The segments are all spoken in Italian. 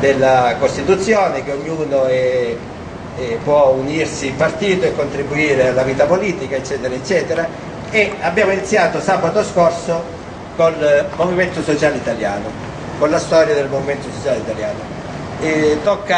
della Costituzione, che ognuno può unirsi in partito e contribuire alla vita politica, eccetera, eccetera, e abbiamo iniziato sabato scorso col Movimento Sociale Italiano, con la storia del Movimento Sociale Italiano. E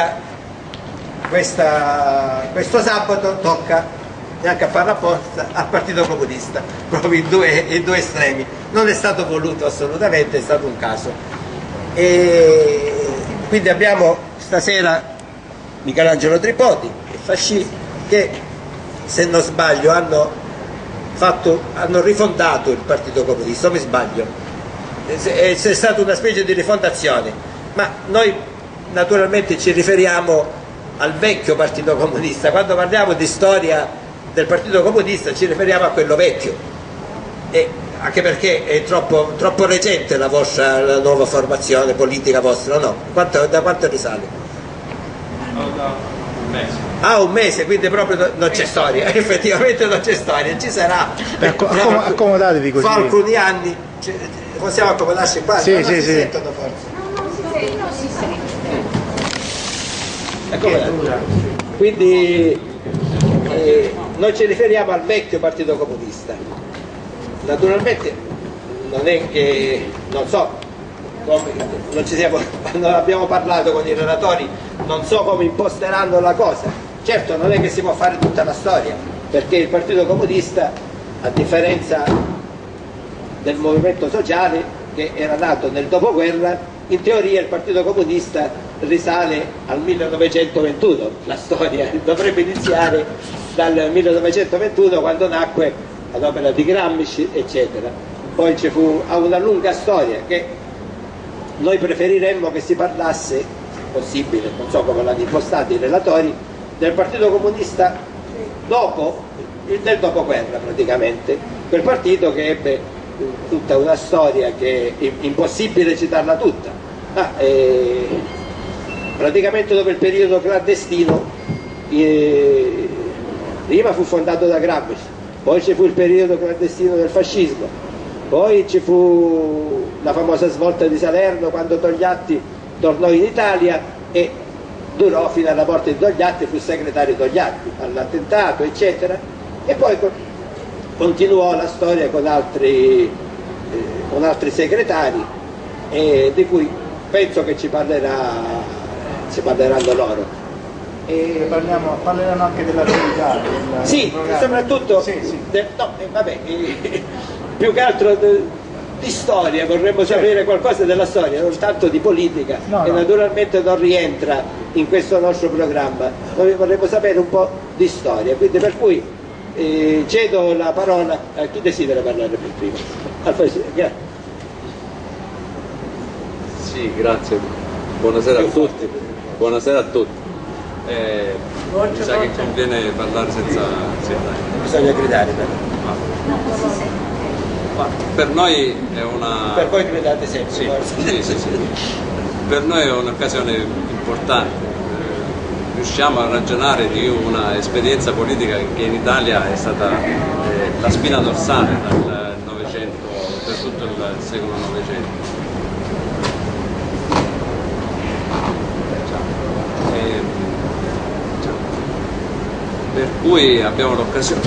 questo sabato tocca neanche a fare apposta al Partito Comunista, proprio in due estremi. Non è stato voluto assolutamente, è stato un caso. E quindi abbiamo stasera Michelangelo Tripodi e Fascì, che, se non sbaglio, hanno rifondato il Partito Comunista, o mi sbaglio? È stata una specie di rifondazione, ma noi naturalmente ci riferiamo al vecchio Partito Comunista. Quando parliamo di storia del Partito Comunista ci riferiamo a quello vecchio, e anche perché è troppo recente la nuova formazione politica vostra, no? Da quanto risale? Da un mese. Ah, un mese, quindi proprio non c'è storia, effettivamente non c'è storia, ci sarà. Accomodatevi così. Fra alcuni anni possiamo accomodarci qua, sì, non sì, si sì. sentono forse. Non si Accomodatevi. Quindi noi ci riferiamo al vecchio Partito Comunista. Naturalmente non è che, non so, non abbiamo parlato con i relatori, non so come imposteranno la cosa. Certo, non è che si può fare tutta la storia, perché il Partito Comunista, a differenza del Movimento Sociale, che era nato nel dopoguerra, in teoria il Partito Comunista risale al 1921, la storia dovrebbe iniziare dal 1921, quando nacque ad opera di Gramsci, eccetera. Poi ha una lunga storia che noi preferiremmo che si parlasse, possibile, non so come l'hanno impostato i relatori, del Partito Comunista del dopoguerra, praticamente, quel partito che ebbe tutta una storia che è impossibile citarla tutta, praticamente dopo il periodo clandestino. Prima fu fondato da Gramsci, poi ci fu il periodo clandestino del fascismo, poi ci fu la famosa svolta di Salerno quando Togliatti tornò in Italia e durò fino alla morte di Togliatti, fu segretario Togliatti all'attentato, eccetera, e poi continuò la storia con altri segretari, di cui penso che ci parleranno loro. Parleranno anche dell'attività. Sì, soprattutto più che altro di storia, vorremmo sapere qualcosa della storia, non tanto di politica, che naturalmente non rientra in questo nostro programma. Noi vorremmo sapere un po' di storia, quindi per cui cedo la parola a chi desidera parlare per primo. Sì, grazie. Buonasera a tutti. Buonasera a tutti. Mi sa che conviene parlare senza Bisogna gridare però. Per noi è una... Per voi gridate sempre. Sì. Per noi è un'occasione importante. Riusciamo a ragionare di una esperienza politica che in Italia è stata la spina dorsale dal Novecento, per tutto il secolo Novecento. Per cui abbiamo l'occasione.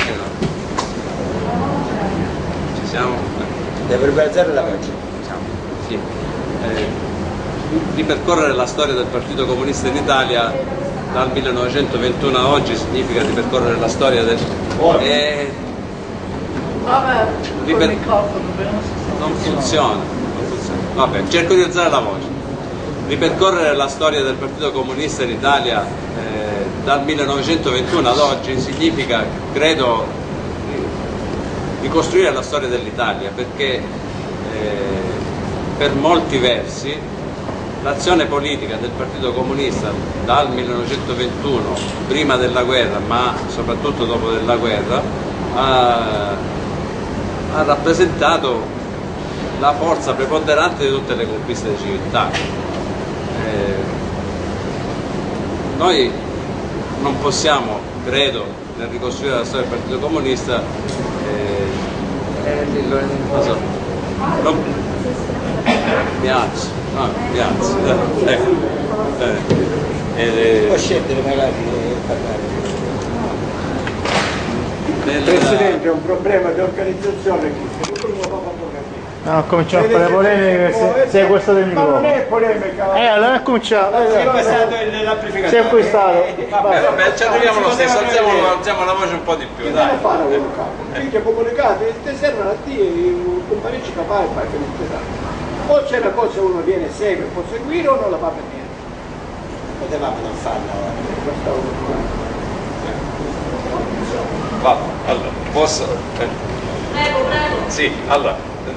Ci siamo? Dovrebbe alzare la voce. Sì. Ripercorrere la storia del Partito Comunista in Italia dal 1921 a oggi significa ripercorrere la storia del... Non funziona. Vabbè, cerco di alzare la voce. Ripercorrere la storia del Partito Comunista in Italia dal 1921 ad oggi significa, credo, ricostruire la storia dell'Italia, perché per molti versi l'azione politica del Partito Comunista dal 1921, prima della guerra ma soprattutto dopo della guerra, ha rappresentato la forza preponderante di tutte le conquiste di civiltà. Noi non possiamo, credo, nel ricostruire la storia del Partito Comunista, mi alzo, scendere magari e parlare. Presidente, è un problema di organizzazione qui. No, cominciamo a fare polemiche se questo del microfono. Ma non è polemica. Allora cominciamo. È passato l'amplificatore. Si è acquistato. Vabbè, ci arriviamo lo stesso, alziamo la voce un po' di più. Che deve fare quello che comunicate, ti servono a te un parecchio capace per che non ti sa. O c'è una cosa uno viene e segue, può seguire o non la fa per niente. Potevamo non farla. Va, allora, posso? Sì, allora,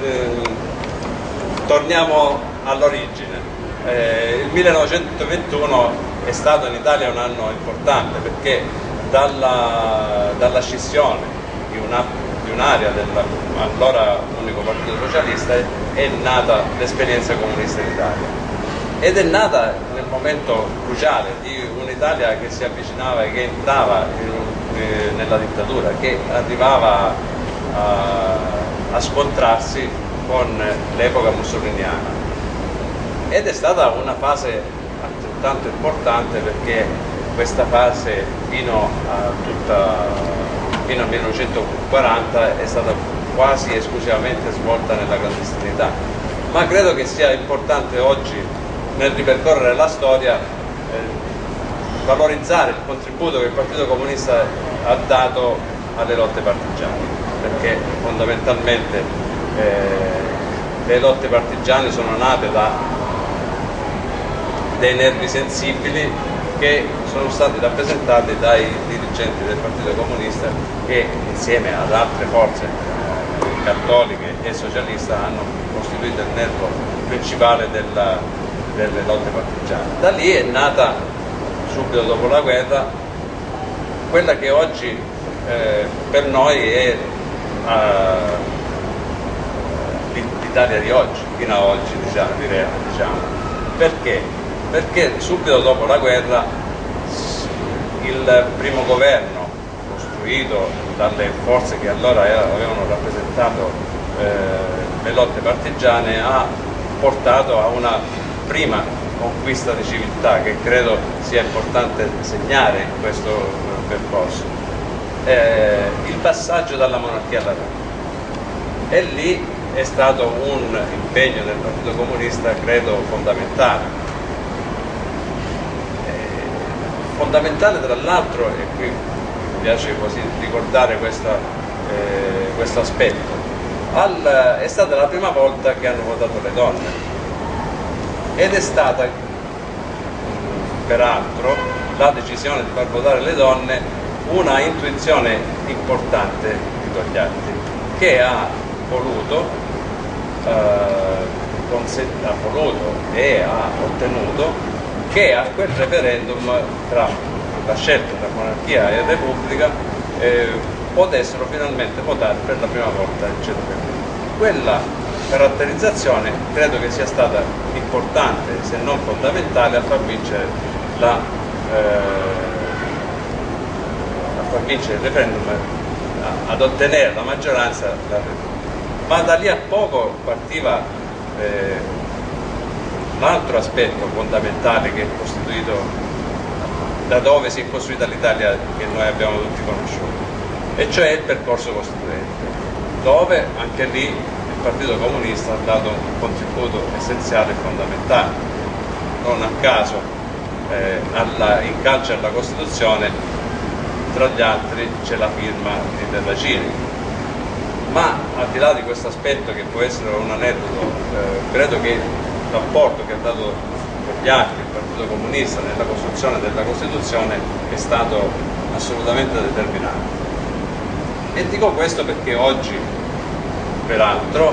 torniamo all'origine. Il 1921 è stato in Italia un anno importante perché dalla scissione di un'area dell'allora unico partito socialista è nata l'esperienza comunista in Italia. Ed è nata nel momento cruciale di un'Italia che si avvicinava e che entrava nella dittatura, che arrivava a scontrarsi con l'epoca mussoliniana. Ed è stata una fase altrettanto importante perché questa fase fino al 1940 è stata quasi esclusivamente svolta nella clandestinità. Ma credo che sia importante oggi, nel ripercorrere la storia, valorizzare il contributo che il Partito Comunista ha dato alle lotte partigiane, perché fondamentalmente le lotte partigiane sono nate da dei nervi sensibili che sono stati rappresentati dai dirigenti del Partito Comunista che insieme ad altre forze cattoliche e socialiste hanno costituito il nervo principale delle lotte partigiane. Da lì è nata, subito dopo la guerra, quella che oggi per noi è l'Italia di oggi, fino a oggi diciamo. Perché? Perché subito dopo la guerra il primo governo costruito dalle forze che allora avevano rappresentato le lotte partigiane ha portato a una prima conquista di civiltà che credo sia importante segnare in questo percorso, il passaggio dalla monarchia alla repubblica. E lì è stato un impegno del Partito Comunista credo fondamentale. Fondamentale tra l'altro, e qui mi piace così ricordare questo aspetto, è stata la prima volta che hanno votato le donne. Ed è stata peraltro la decisione di far votare le donne una intuizione importante di Togliatti, che ha voluto e ha ottenuto che a quel referendum tra la scelta tra monarchia e repubblica potessero finalmente votare per la prima volta il ceto femminile. Quella caratterizzazione credo che sia stata importante, se non fondamentale, a far vincere il referendum, ad ottenere la maggioranza della Repubblica. Ma da lì a poco partiva l'altro aspetto fondamentale che è costituito, da dove si è costruita l'Italia che noi abbiamo tutti conosciuto, e cioè il percorso costituente, dove anche lì il Partito Comunista ha dato un contributo essenziale e fondamentale. Non a caso in calce alla Costituzione, tra gli altri, c'è la firma di Terracini. Ma al di là di questo aspetto, che può essere un aneddoto, credo che l'apporto che ha dato Togliatti, il Partito Comunista, nella costruzione della Costituzione è stato assolutamente determinante. E dico questo perché oggi, peraltro,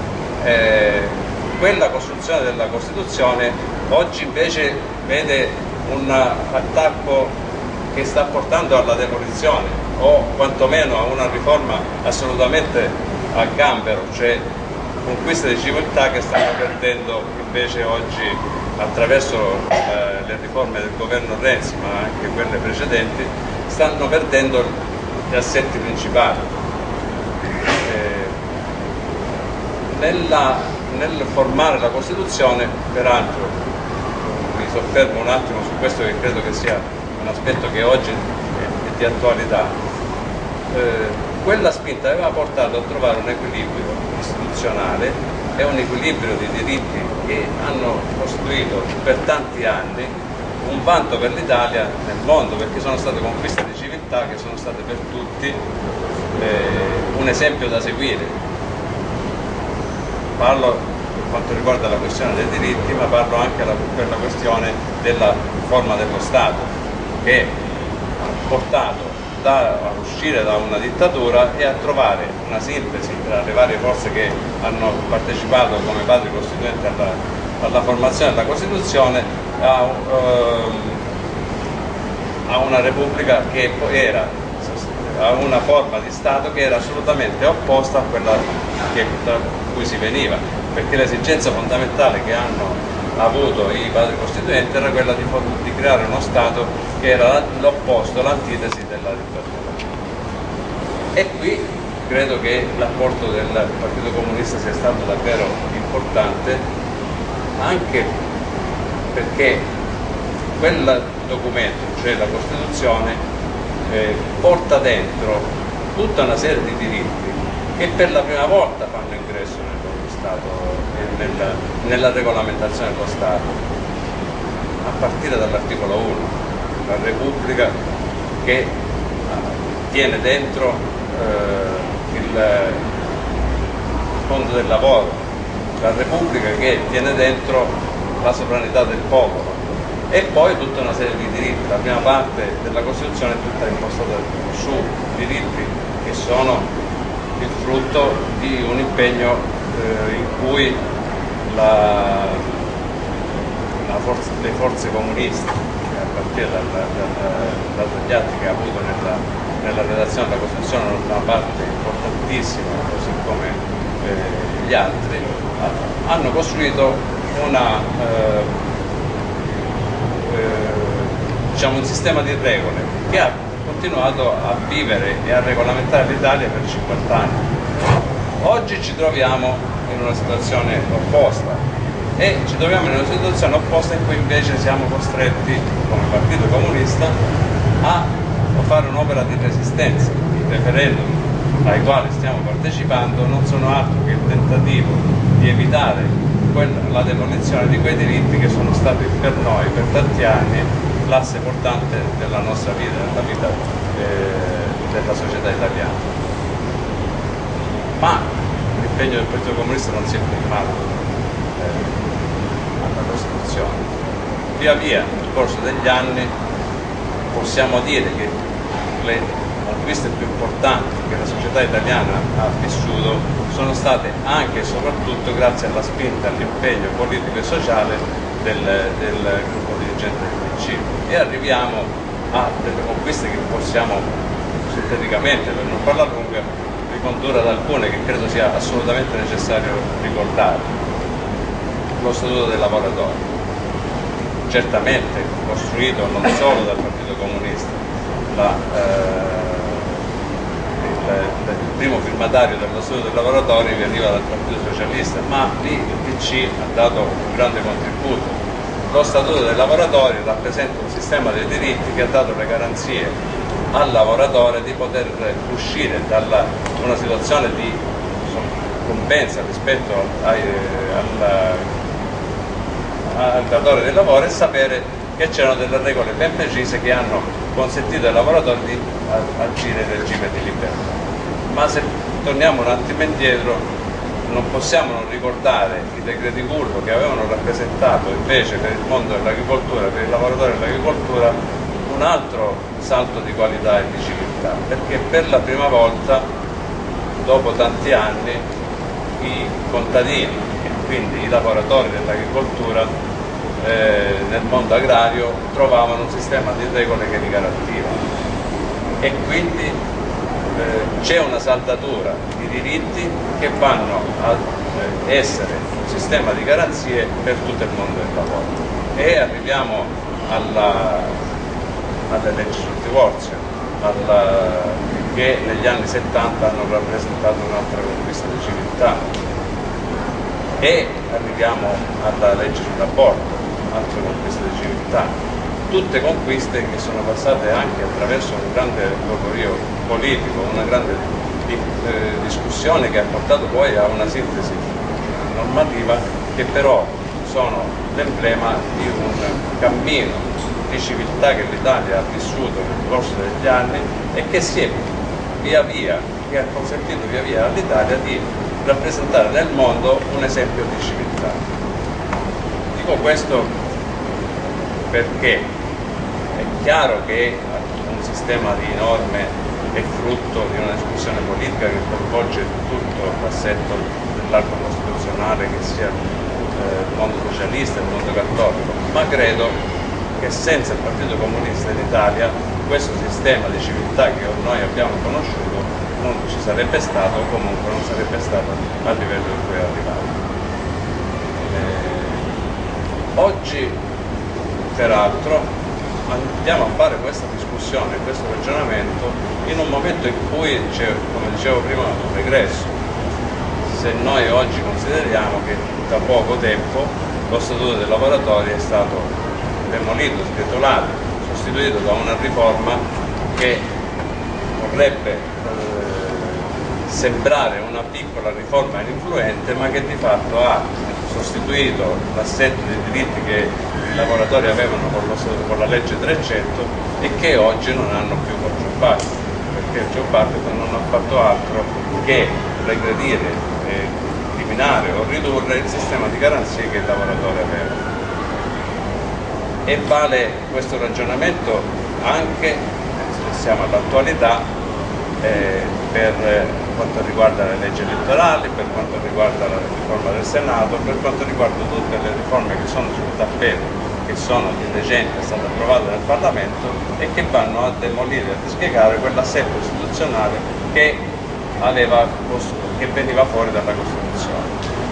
quella costruzione della Costituzione oggi invece vede un attacco che sta portando alla demolizione, o quantomeno a una riforma assolutamente a gambero, cioè conquiste di civiltà che stanno perdendo invece oggi, attraverso le riforme del governo Renzi, ma anche quelle precedenti, stanno perdendo gli assetti principali. Nel formare la Costituzione, peraltro, mi soffermo un attimo su questo che credo che sia un aspetto che oggi è di attualità, quella spinta aveva portato a trovare un equilibrio istituzionale e un equilibrio di diritti che hanno costruito per tanti anni un vanto per l'Italia nel mondo, perché sono state conquiste di civiltà che sono state per tutti un esempio da seguire. Parlo per quanto riguarda la questione dei diritti, ma parlo anche per la questione della forma dello Stato, che ha portato a uscire da una dittatura e a trovare una sintesi tra le varie forze che hanno partecipato come padri costituenti alla formazione della Costituzione a una Repubblica che era a una forma di Stato che era assolutamente opposta a quella da cui si veniva, perché l'esigenza fondamentale che hanno avuto i padri costituenti era quella di creare uno Stato che era l'opposto, l'antitesi della dittatura. E qui credo che l'apporto del Partito Comunista sia stato davvero importante, anche perché quel documento, cioè la Costituzione, porta dentro tutta una serie di diritti che per la prima volta fanno ingresso nello Stato e nella regolamentazione dello Stato, a partire dall'articolo 1, la Repubblica che tiene dentro il mondo del lavoro, la Repubblica che tiene dentro la sovranità del popolo, e poi tutta una serie di diritti. La prima parte della Costituzione è tutta impostata su diritti che sono il frutto di un impegno in cui le forze comuniste, a partire dagli atti che ha avuto nella redazione della Costituzione, una parte importantissima, così come gli altri, hanno costruito diciamo un sistema di regole che ha continuato a vivere e a regolamentare l'Italia per 50 anni. Oggi ci troviamo in una situazione opposta e ci troviamo in una situazione opposta in cui invece siamo costretti come Partito Comunista a fare un'opera di resistenza. I referendum ai quali stiamo partecipando non sono altro che il tentativo di evitare la demolizione di quei diritti che sono stati per noi per tanti anni l'asse portante della nostra vita, della vita della società italiana. Ma l'impegno del Partito Comunista non si è fermato alla Costituzione. Via via, nel corso degli anni, possiamo dire che le conquiste più importanti che la società italiana ha vissuto sono state anche e soprattutto grazie alla spinta, all'impegno politico e sociale del gruppo dirigente del PC, e arriviamo a delle conquiste che possiamo sinteticamente, per non parlare lunga, ricondurre ad alcune che credo sia assolutamente necessario ricordare. Lo Statuto dei lavoratori, certamente costruito non solo dal Partito Comunista, il primo firmatario dello Statuto dei lavoratori veniva dal Partito Socialista, ma lì il PC ha dato un grande contributo. Lo Statuto dei lavoratori rappresenta un sistema dei diritti che ha dato le garanzie al lavoratore di poter uscire da una situazione di compensa rispetto al datore del lavoro e sapere che c'erano delle regole ben precise che hanno consentito ai lavoratori di agire in regime di libertà. Ma se torniamo un attimo indietro, non possiamo non ricordare i decreti Curvo che avevano rappresentato invece per il mondo dell'agricoltura, per i lavoratori dell'agricoltura, un altro salto di qualità e di civiltà, perché per la prima volta, dopo tanti anni, i contadini e quindi i lavoratori dell'agricoltura nel mondo agrario trovavano un sistema di regole che li garantiva, e quindi c'è una saldatura di diritti che vanno ad essere un sistema di garanzie per tutto il mondo del lavoro. E arriviamo alle leggi sul divorzio, che negli anni 70 hanno rappresentato un'altra conquista di civiltà, e arriviamo alla legge sull'aborto, altra conquista di civiltà, tutte conquiste che sono passate anche attraverso un grande logorio politico, una grande discussione che ha portato poi a una sintesi normativa che però sono l'emblema di un cammino di civiltà che l'Italia ha vissuto nel corso degli anni e che che ha consentito via via all'Italia di rappresentare nel mondo un esempio di civiltà. Dico questo perché è chiaro che un sistema di norme è frutto di una discussione politica che coinvolge tutto l'assetto dell'arco costituzionale, che sia il mondo socialista e il mondo cattolico, ma credo che senza il Partito Comunista in Italia questo sistema di civiltà che noi abbiamo conosciuto non ci sarebbe stato, o comunque non sarebbe stato a livello in cui è arrivato. Oggi peraltro andiamo a fare questa discussione, questo ragionamento in un momento in cui c'è, come dicevo prima, un regresso. Se noi oggi consideriamo che da poco tempo lo Statuto dei lavoratori è stato demolito, sgretolato, sostituito da una riforma che vorrebbe sembrare una piccola riforma ininfluente, ma che di fatto ha sostituito l'assetto dei diritti che i lavoratori avevano con la legge 300 e che oggi non hanno più con Joe Biden, perché Joe Biden non ha fatto altro che regredire, eliminare o ridurre il sistema di garanzie che il lavoratore aveva. E vale questo ragionamento anche, se siamo all'attualità, per quanto riguarda le leggi elettorali, per quanto riguarda la riforma del Senato, per quanto riguarda tutte le riforme che sono sul tappeto, che sono di recente state approvate dal Parlamento e che vanno a demolire, a dispiegare quell'assetto istituzionale che veniva fuori dalla Costituzione.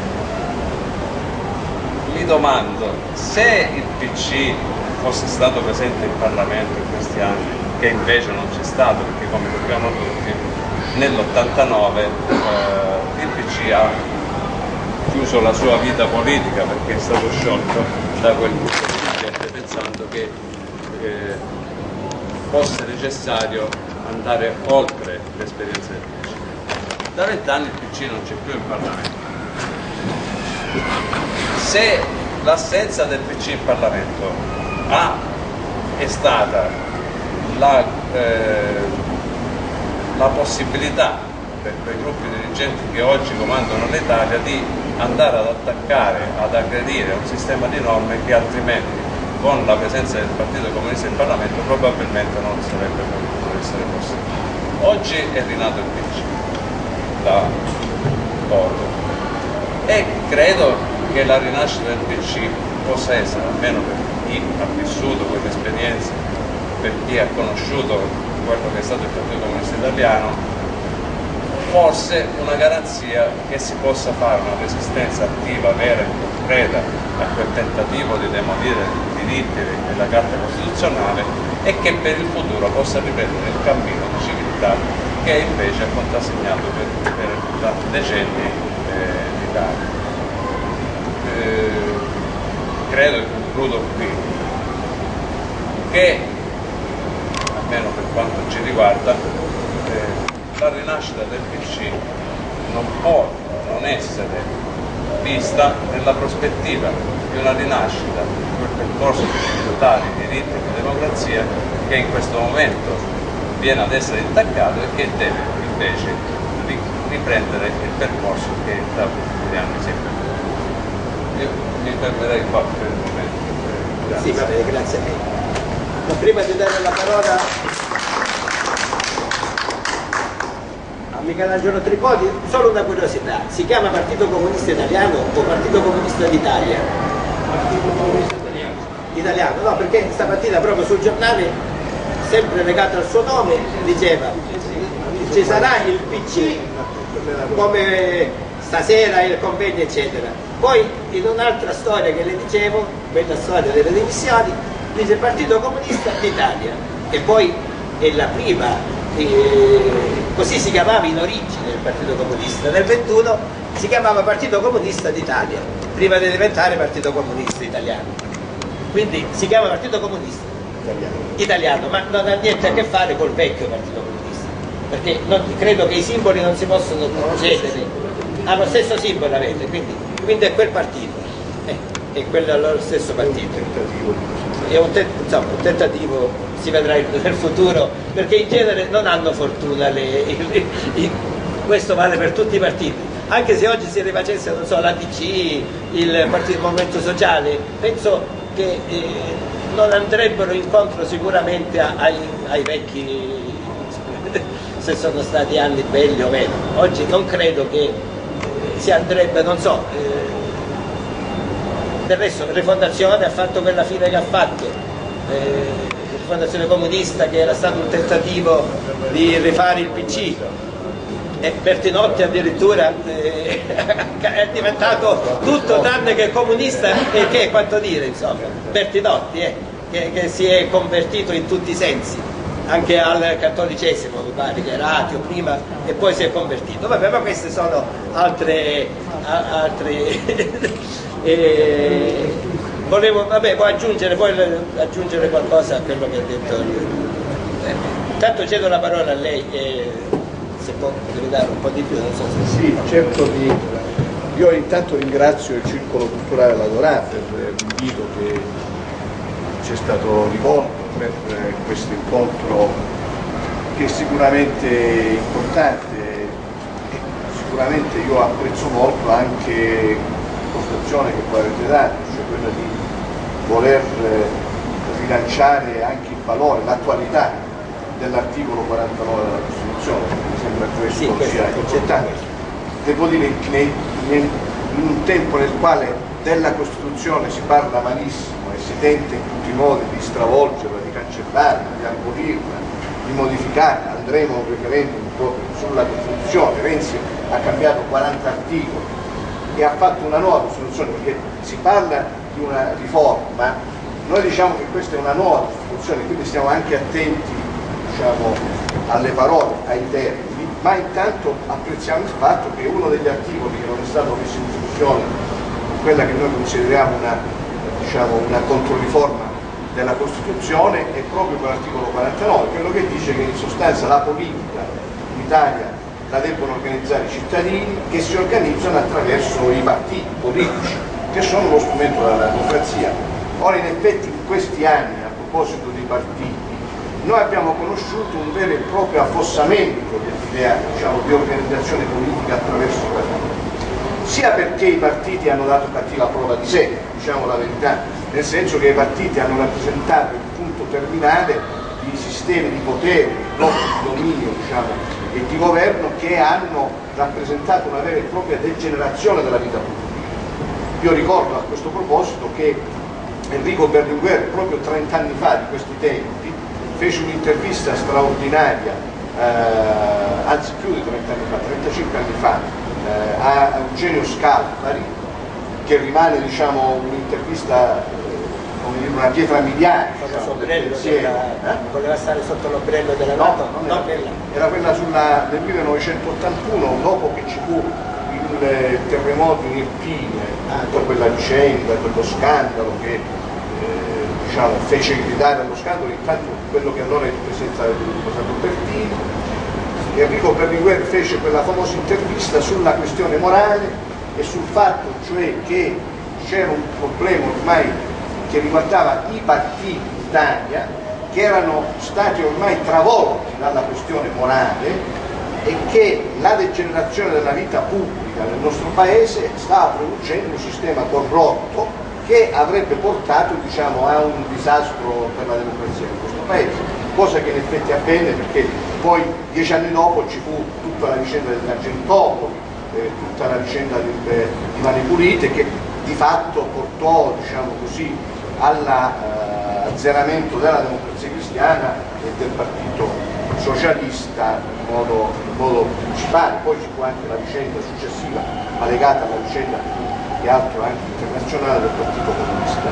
Mi domando, se il PC fosse stato presente in Parlamento in questi anni, che invece non c'è stato, perché come sappiamo tutti nell'89 il PC ha chiuso la sua vita politica perché è stato sciolto da quel gruppo dirigente, pensando che fosse necessario andare oltre l'esperienza del PC. Da 20 anni il PC non c'è più in Parlamento. Se l'assenza del PC in Parlamento è stata la possibilità per quei gruppi dirigenti che oggi comandano l'Italia di andare ad attaccare, ad aggredire un sistema di norme che altrimenti con la presenza del Partito Comunista in Parlamento probabilmente non sarebbe potuto essere possibile. Oggi è rinato il PC da poco e credo che la rinascita del PC possa essere, almeno per chi ha vissuto quell'esperienza, per chi ha conosciuto quello che è stato il Partito Comunista Italiano, forse una garanzia che si possa fare una resistenza attiva, vera e concreta a quel tentativo di demolire i diritti della Carta Costituzionale e che per il futuro possa riprendere il cammino di civiltà che invece ha contrassegnato per tanti decenni l'Italia. Credo e concludo qui che, almeno per quanto ci riguarda, la rinascita del PC non può non essere vista nella prospettiva di una rinascita di quel percorso di civiltà, di diritti e di democrazia che in questo momento viene ad essere intaccato e che deve invece riprendere il percorso che da alcuni anni si è perduto. Io mi fermerei qua per il momento. Grazie. Sì, va bene, grazie a lei. Ma prima di dare la parola a Michelangelo Tripodi, solo una curiosità: si chiama Partito Comunista Italiano o Partito Comunista d'Italia? Partito Comunista Italiano, no, perché stamattina proprio sul giornale, sempre legato al suo nome, diceva ci sarà il PC come stasera il convegno eccetera. Poi in un'altra storia che le dicevo, quella storia delle dimissioni, dice Partito Comunista d'Italia, e poi è la prima, così si chiamava in origine il Partito Comunista, nel 21 si chiamava Partito Comunista d'Italia, prima di diventare Partito Comunista Italiano, quindi si chiama Partito Comunista. italiano, ma non ha niente a che fare col vecchio Partito Comunista, perché credo che i simboli non si possono cedere, hanno lo stesso simbolo avete, quindi è quel partito, è quello lo stesso partito. È un tentativo, si vedrà nel futuro, perché in genere non hanno fortuna questo vale per tutti i partiti, anche se oggi si rifacesse, non so, l'ADC, il Partito Movimento Sociale, penso che non andrebbero incontro sicuramente ai vecchi, se sono stati anni belli o meno. Oggi non credo che si andrebbe, non so, del resto la Rifondazione ha fatto quella fine che ha fatto, la Rifondazione Comunista, che era stato un tentativo di rifare il PC, e Bertinotti addirittura è diventato tutto tranne che comunista, e che quanto dire, insomma, Bertinotti che si è convertito in tutti i sensi, anche al cattolicesimo, mi pare che era ateo prima e poi si è convertito. Vabbè, ma queste sono altre volevo aggiungere qualcosa a quello che ha detto. Intanto cedo la parola a lei, se può dare un po' di più, non so se... Sì, certo. Io intanto ringrazio il Circolo Culturale Ladorà per l'invito che ci è stato rivolto per questo incontro, che è sicuramente importante, e sicuramente io apprezzo molto anche l'impostazione che voi avete dato, cioè quella di voler rilanciare anche il valore, l'attualità dell'articolo 49 della Costituzione. Mi sembra questo sia importante. Devo dire che in un tempo nel quale della Costituzione si parla malissimo e si tenta in tutti i modi di stravolgerla, di cancellarla, di abolirla, di modificarla, andremo a un referendum proprio sulla Costituzione. Renzi ha cambiato 40 articoli e ha fatto una nuova Costituzione, perché si parla di una riforma, noi diciamo che questa è una nuova Costituzione, quindi stiamo anche attenti, diciamo, alle parole, ai termini, ma intanto apprezziamo il fatto che uno degli articoli che non è stato messo in discussione, quella che noi consideriamo una controriforma della Costituzione, è proprio quell'articolo 49, quello che dice che in sostanza la politica in Italia la debbono organizzare i cittadini, che si organizzano attraverso i partiti politici, che sono lo strumento della democrazia. Ora, in effetti, in questi anni, a proposito dei partiti, noi abbiamo conosciuto un vero e proprio affossamento dell'idea, diciamo, di organizzazione politica attraverso i partiti, sia perché i partiti hanno dato cattiva prova di sé, diciamo la verità, nel senso che i partiti hanno rappresentato il punto terminale di sistemi di potere, di blocchi di dominio, diciamo, e di governo, che hanno rappresentato una vera e propria degenerazione della vita pubblica. Io ricordo a questo proposito che Enrico Berlinguer, proprio 30 anni fa di questi tempi, fece un'intervista straordinaria, anzi più di 30 anni fa, 35 anni fa, a Eugenio Scalfari, che rimane, diciamo, un'intervista, una pietra miliare, diciamo, voleva stare sotto l'ombrello della NATO? No, era quella del 1981, dopo che ci fu il terremoto in Irpine, tutta quella vicenda, quello scandalo che diciamo, fece gridare allo scandalo intanto quello che allora era il presidente del gruppo Stato Pertini. Enrico Berlinguer fece quella famosa intervista sulla questione morale e sul fatto, cioè, che c'era un problema ormai che riguardava i partiti in Italia, che erano stati ormai travolti dalla questione morale, e che la degenerazione della vita pubblica nel nostro paese stava producendo un sistema corrotto che avrebbe portato, diciamo, a un disastro per la democrazia di questo paese, cosa che in effetti avvenne, perché poi 10 anni dopo ci fu tutta la vicenda dell'Argentopoli, tutta la vicenda di Mani Pulite, che di fatto portò, diciamo così, all'azzeramento della democrazia cristiana e del partito socialista in modo principale. Poi ci fu anche la vicenda successiva, ma legata alla vicenda che altro anche internazionale del Partito Comunista.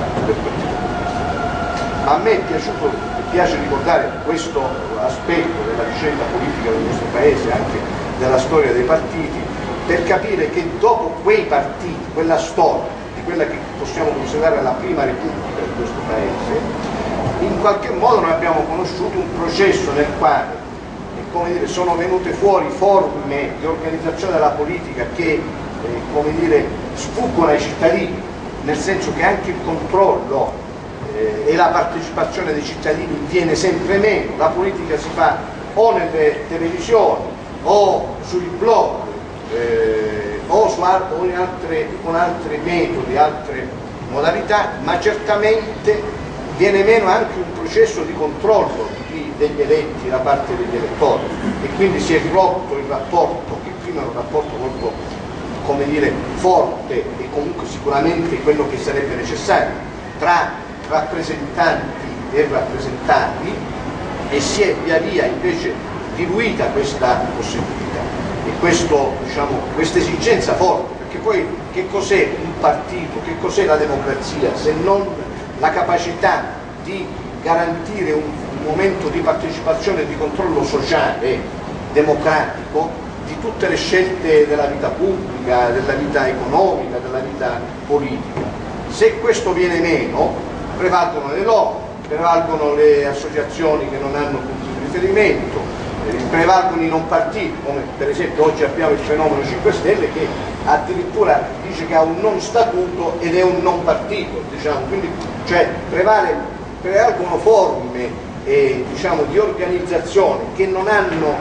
A me piace ricordare questo aspetto della vicenda politica del nostro paese, anche della storia dei partiti, per capire che dopo quei partiti, quella storia di quella che possiamo considerare la prima repubblica di questo paese, in qualche modo noi abbiamo conosciuto un processo nel quale, come dire, sono venute fuori forme di organizzazione della politica che come dire, sfuggono ai cittadini, nel senso che anche il controllo e la partecipazione dei cittadini viene sempre meno, la politica si fa o nelle televisioni o sui blog o con altri metodi, altre modalità, ma certamente viene meno anche un processo di controllo degli eletti da parte degli elettori, e quindi si è rotto il rapporto, che prima era un rapporto molto, come dire, forte e comunque sicuramente quello che sarebbe necessario tra rappresentanti e rappresentati, e si è via via invece diluita questa possibilità e questa esigenza forte, perché poi che cos'è un partito, che cos'è la democrazia se non la capacità di garantire un momento di partecipazione e di controllo sociale, democratico, di tutte le scelte della vita pubblica, della vita economica, della vita politica. Se questo viene meno, prevalgono le lobby, prevalgono le associazioni che non hanno punti di riferimento, prevalgono i non partiti, come per esempio oggi abbiamo il fenomeno 5 Stelle che addirittura dice che ha un non statuto ed è un non partito, diciamo. Quindi cioè prevalgono forme di organizzazione che non hanno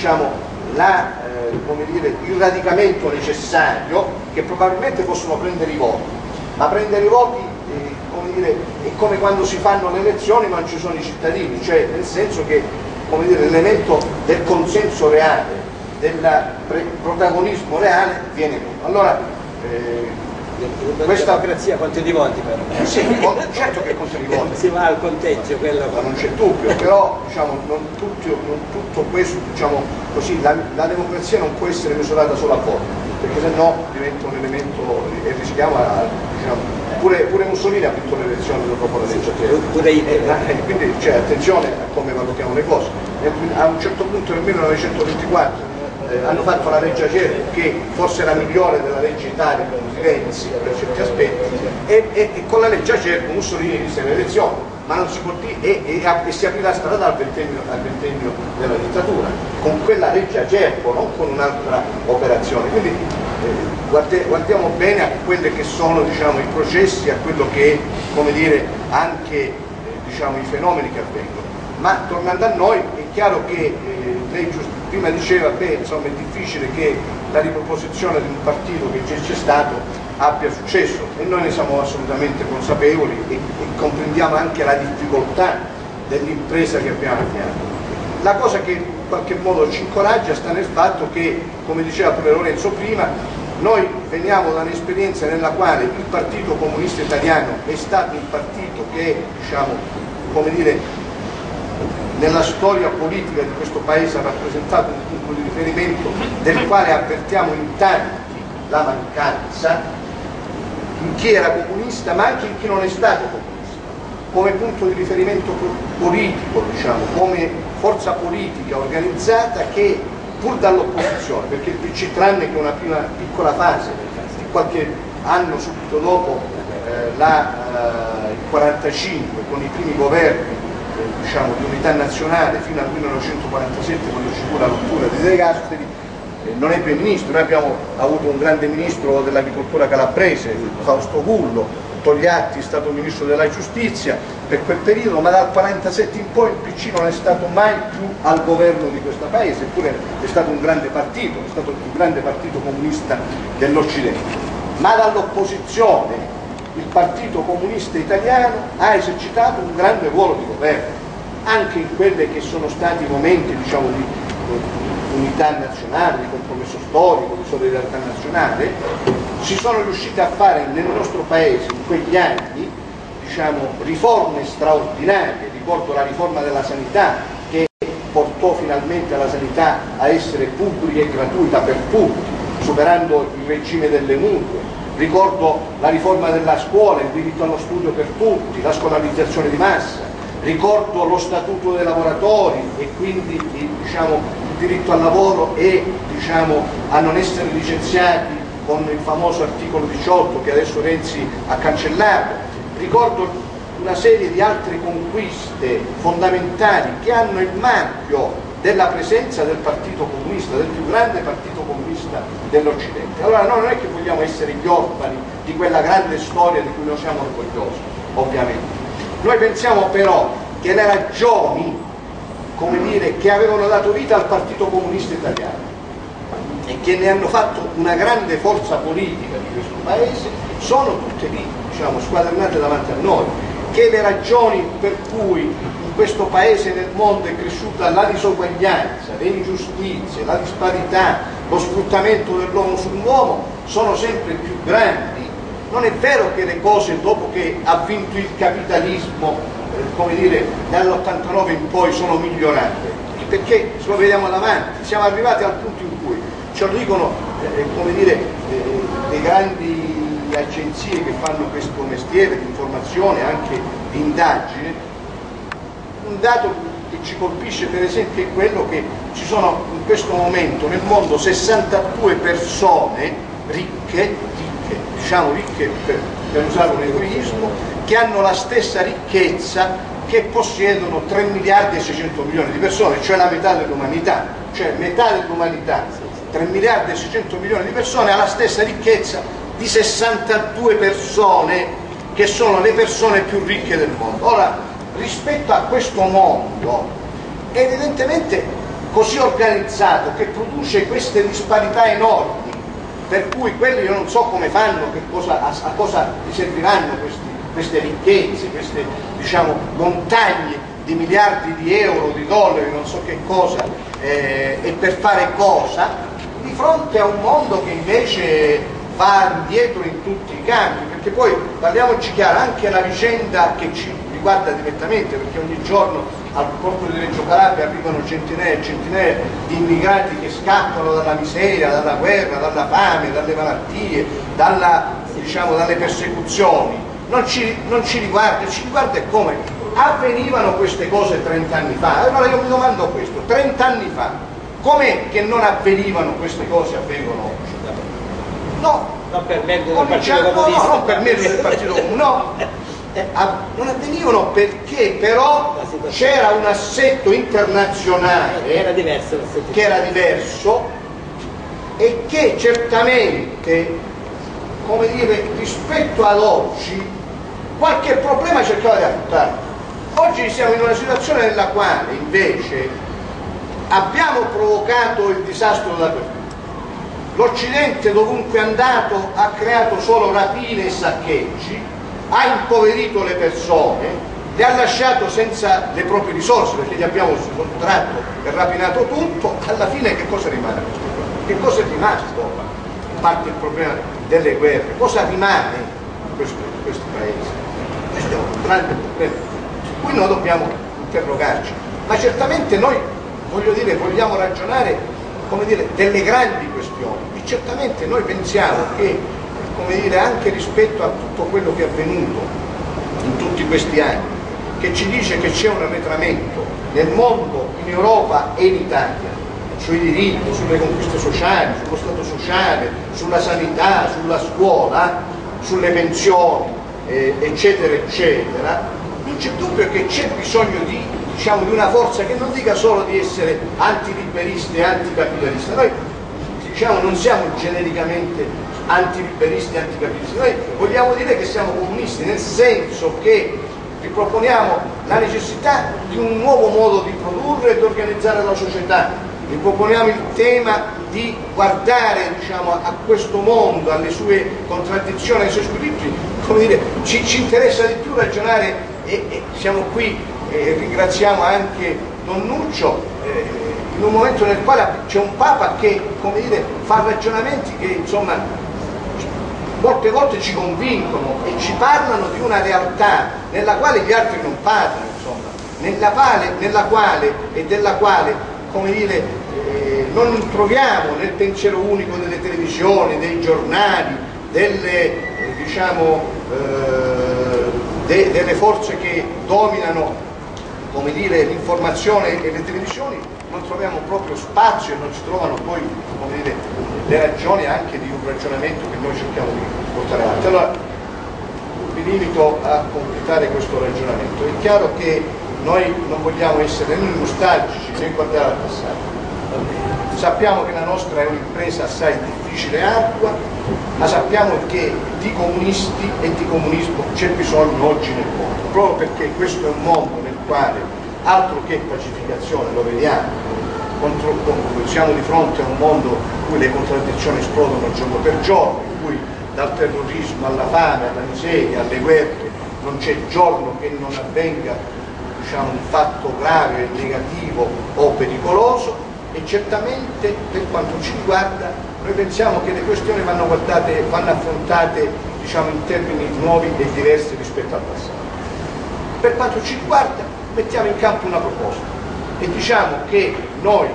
il radicamento necessario, che probabilmente possono prendere i voti, ma prendere i voti è come quando si fanno le elezioni ma non ci sono i cittadini, cioè nel senso che l'elemento del consenso reale, del protagonismo reale viene meno. Allora questa democrazia conta di voti però. Sì, certo che conta di voti. Si va al conteggio, quello non c'è dubbio, però non tutto questo, così, la democrazia non può essere misurata solo a voti, perché sennò diventa un elemento e rischiamo pure Mussolini ha vinto le elezioni dopo la legge quindi attenzione a come valutiamo le cose. A un certo punto nel 1924 hanno fatto la legge Acerbo, che forse era migliore della legge Italia di Renzi per certi aspetti, e con la legge Acerbo Mussolini vinse le elezioni, ma non si può dire, e si aprì la strada al ventennio della dittatura, con quella legge Acerbo, non con un'altra operazione. Quindi guardiamo bene a quelli che sono i processi, a quello che è, come dire, anche i fenomeni che avvengono. Ma tornando a noi, è chiaro che lei prima diceva che insomma è difficile che la riproposizione di un partito che già c'è stato abbia successo, e noi ne siamo assolutamente consapevoli e comprendiamo anche la difficoltà dell'impresa che abbiamo avviato. La cosa che in qualche modo ci incoraggia sta nel fatto che, come diceva pure Lorenzo prima, noi veniamo da un'esperienza nella quale il Partito Comunista Italiano è stato un partito che, come dire, nella storia politica di questo Paese ha rappresentato un punto di riferimento del quale avvertiamo in tanti la mancanza, in chi era comunista ma anche in chi non è stato comunista, come punto di riferimento politico, come forza politica organizzata che pur dall'opposizione, perché il PC, tranne che una prima piccola fase, qualche anno subito dopo il 45, con i primi governi di unità nazionale fino al 1947, quando ci fu la rottura di De Gasperi, non ebbe ministro. Noi abbiamo avuto un grande ministro dell'agricoltura calabrese, Fausto Gullo, Togliatti è stato ministro della giustizia per quel periodo, ma dal 1947 in poi il PC non è stato mai più al governo di questo paese, eppure è stato un grande partito, è stato il più grande partito comunista dell'Occidente. Ma dall'opposizione il Partito Comunista Italiano ha esercitato un grande ruolo di governo, anche in quelli che sono stati momenti di unità nazionale, di compromesso storico, di solidarietà nazionale. Si sono riusciti a fare nel nostro Paese in quegli anni riforme straordinarie. Ricordo la riforma della sanità, che portò finalmente la sanità a essere pubblica e gratuita per tutti, superando il regime delle mutue. Ricordo la riforma della scuola, il diritto allo studio per tutti, la scolarizzazione di massa. Ricordo lo statuto dei lavoratori e quindi il diritto al lavoro e a non essere licenziati con il famoso articolo 18 che adesso Renzi ha cancellato. Ricordo una serie di altre conquiste fondamentali che hanno il marchio della presenza del Partito Comunista, del più grande partito comunista dell'Occidente. Allora noi non è che vogliamo essere gli orfani di quella grande storia di cui noi siamo orgogliosi, ovviamente. Noi pensiamo però che le ragioni, come dire, che avevano dato vita al Partito Comunista Italiano e che ne hanno fatto una grande forza politica di questo Paese sono tutte lì, diciamo, squadernate davanti a noi, che le ragioni per cui in questo Paese e nel mondo è cresciuta la disuguaglianza, le ingiustizie, la disparità, lo sfruttamento dell'uomo sull'uomo sono sempre più grandi. Non è vero che le cose, dopo che ha vinto il capitalismo, come dire, dall'89 in poi sono migliorate, perché se lo vediamo davanti, siamo arrivati al punto in cui ce lo dicono come dire, le grandi agenzie che fanno questo mestiere di informazione, anche di indagine. Un dato che ci colpisce per esempio è quello che ci sono in questo momento nel mondo 62 persone ricche, diciamo ricche per usare un eufemismo, che hanno la stessa ricchezza che possiedono 3 miliardi e 600 milioni di persone, cioè la metà dell'umanità, cioè metà dell'umanità, 3 miliardi e 600 milioni di persone ha la stessa ricchezza di 62 persone che sono le persone più ricche del mondo. Ora, rispetto a questo mondo è evidentemente così organizzato che produce queste disparità enormi, per cui quelli io non so come fanno, a cosa gli serviranno queste ricchezze, queste, diciamo, montagne di miliardi di euro, di dollari, non so che cosa, e per fare cosa, di fronte a un mondo che invece va indietro in tutti i campi, perché poi, parliamoci chiaro, anche la vicenda che ci riguarda direttamente, perché ogni giorno al porto di Reggio Calabria arrivano centinaia e centinaia di immigrati che scappano dalla miseria, dalla guerra, dalla fame, dalle malattie, dalle persecuzioni. Non ci riguarda, ci riguarda come avvenivano queste cose 30 anni fa. Allora io mi domando questo, 30 anni fa, com'è che non avvenivano queste cose, avvengono oggi? No, non per merito del Partito Comunista. No, non per merito del Partito Comunista, no. Non avvenivano perché però c'era un assetto internazionale che era diverso e che certamente, come dire, rispetto ad oggi qualche problema cercava di affrontare. Oggi siamo in una situazione nella quale invece abbiamo provocato il disastro della guerra. L'Occidente dovunque è andato ha creato solo rapine e saccheggi, ha impoverito le persone, le ha lasciato senza le proprie risorse perché gli abbiamo sottratto e rapinato tutto. Alla fine che cosa rimane? Che cosa è rimasto? A parte il problema delle guerre, cosa rimane in questi paesi? Questo è un grande problema su cui noi dobbiamo interrogarci, ma certamente noi, voglio dire, vogliamo ragionare, come dire, delle grandi questioni e certamente noi pensiamo che, come dire, anche rispetto a tutto quello che è avvenuto in tutti questi anni, che ci dice che c'è un arretramento nel mondo, in Europa e in Italia, sui diritti, sulle conquiste sociali, sullo Stato sociale, sulla sanità, sulla scuola, sulle pensioni, eccetera, eccetera, non c'è dubbio che c'è bisogno di, diciamo, di una forza che non dica solo di essere antiliberisti e anticapitalisti. Noi, diciamo, non siamo genericamente antiliberisti e anticapitalisti, noi vogliamo dire che siamo comunisti, nel senso che riproponiamo la necessità di un nuovo modo di produrre e di organizzare la società, riproponiamo il tema di guardare, diciamo, a questo mondo, alle sue contraddizioni, ai suoi squilibri, come dire, ci interessa di più ragionare e siamo qui e ringraziamo anche Don Nuccio in un momento nel quale c'è un Papa che, come dire, fa ragionamenti che, insomma, molte volte ci convincono e ci parlano di una realtà nella quale gli altri non parlano, insomma, nella quale e della quale, come dire, non troviamo nel pensiero unico delle televisioni, dei giornali, delle forze che dominano, come dire, l'informazione e le televisioni, non troviamo proprio spazio e non si trovano poi, come dire, le ragioni anche di un ragionamento che noi cerchiamo di portare avanti. Allora, mi limito a completare questo ragionamento. È chiaro che noi non vogliamo essere né nostalgici né guardare al passato. Sappiamo che la nostra è un'impresa assai difficile e ardua, ma sappiamo che di comunisti e di comunismo c'è bisogno oggi nel mondo, proprio perché questo è un mondo nel quale altro che pacificazione, lo vediamo, siamo di fronte a un mondo in cui le contraddizioni esplodono giorno per giorno, in cui dal terrorismo alla fame, alla miseria, alle guerre non c'è giorno che non avvenga, diciamo, un fatto grave, negativo o pericoloso. E certamente per quanto ci riguarda noi pensiamo che le questioni vanno affrontate, diciamo, in termini nuovi e diversi rispetto al passato. Per quanto ci riguarda mettiamo in campo una proposta e diciamo che noi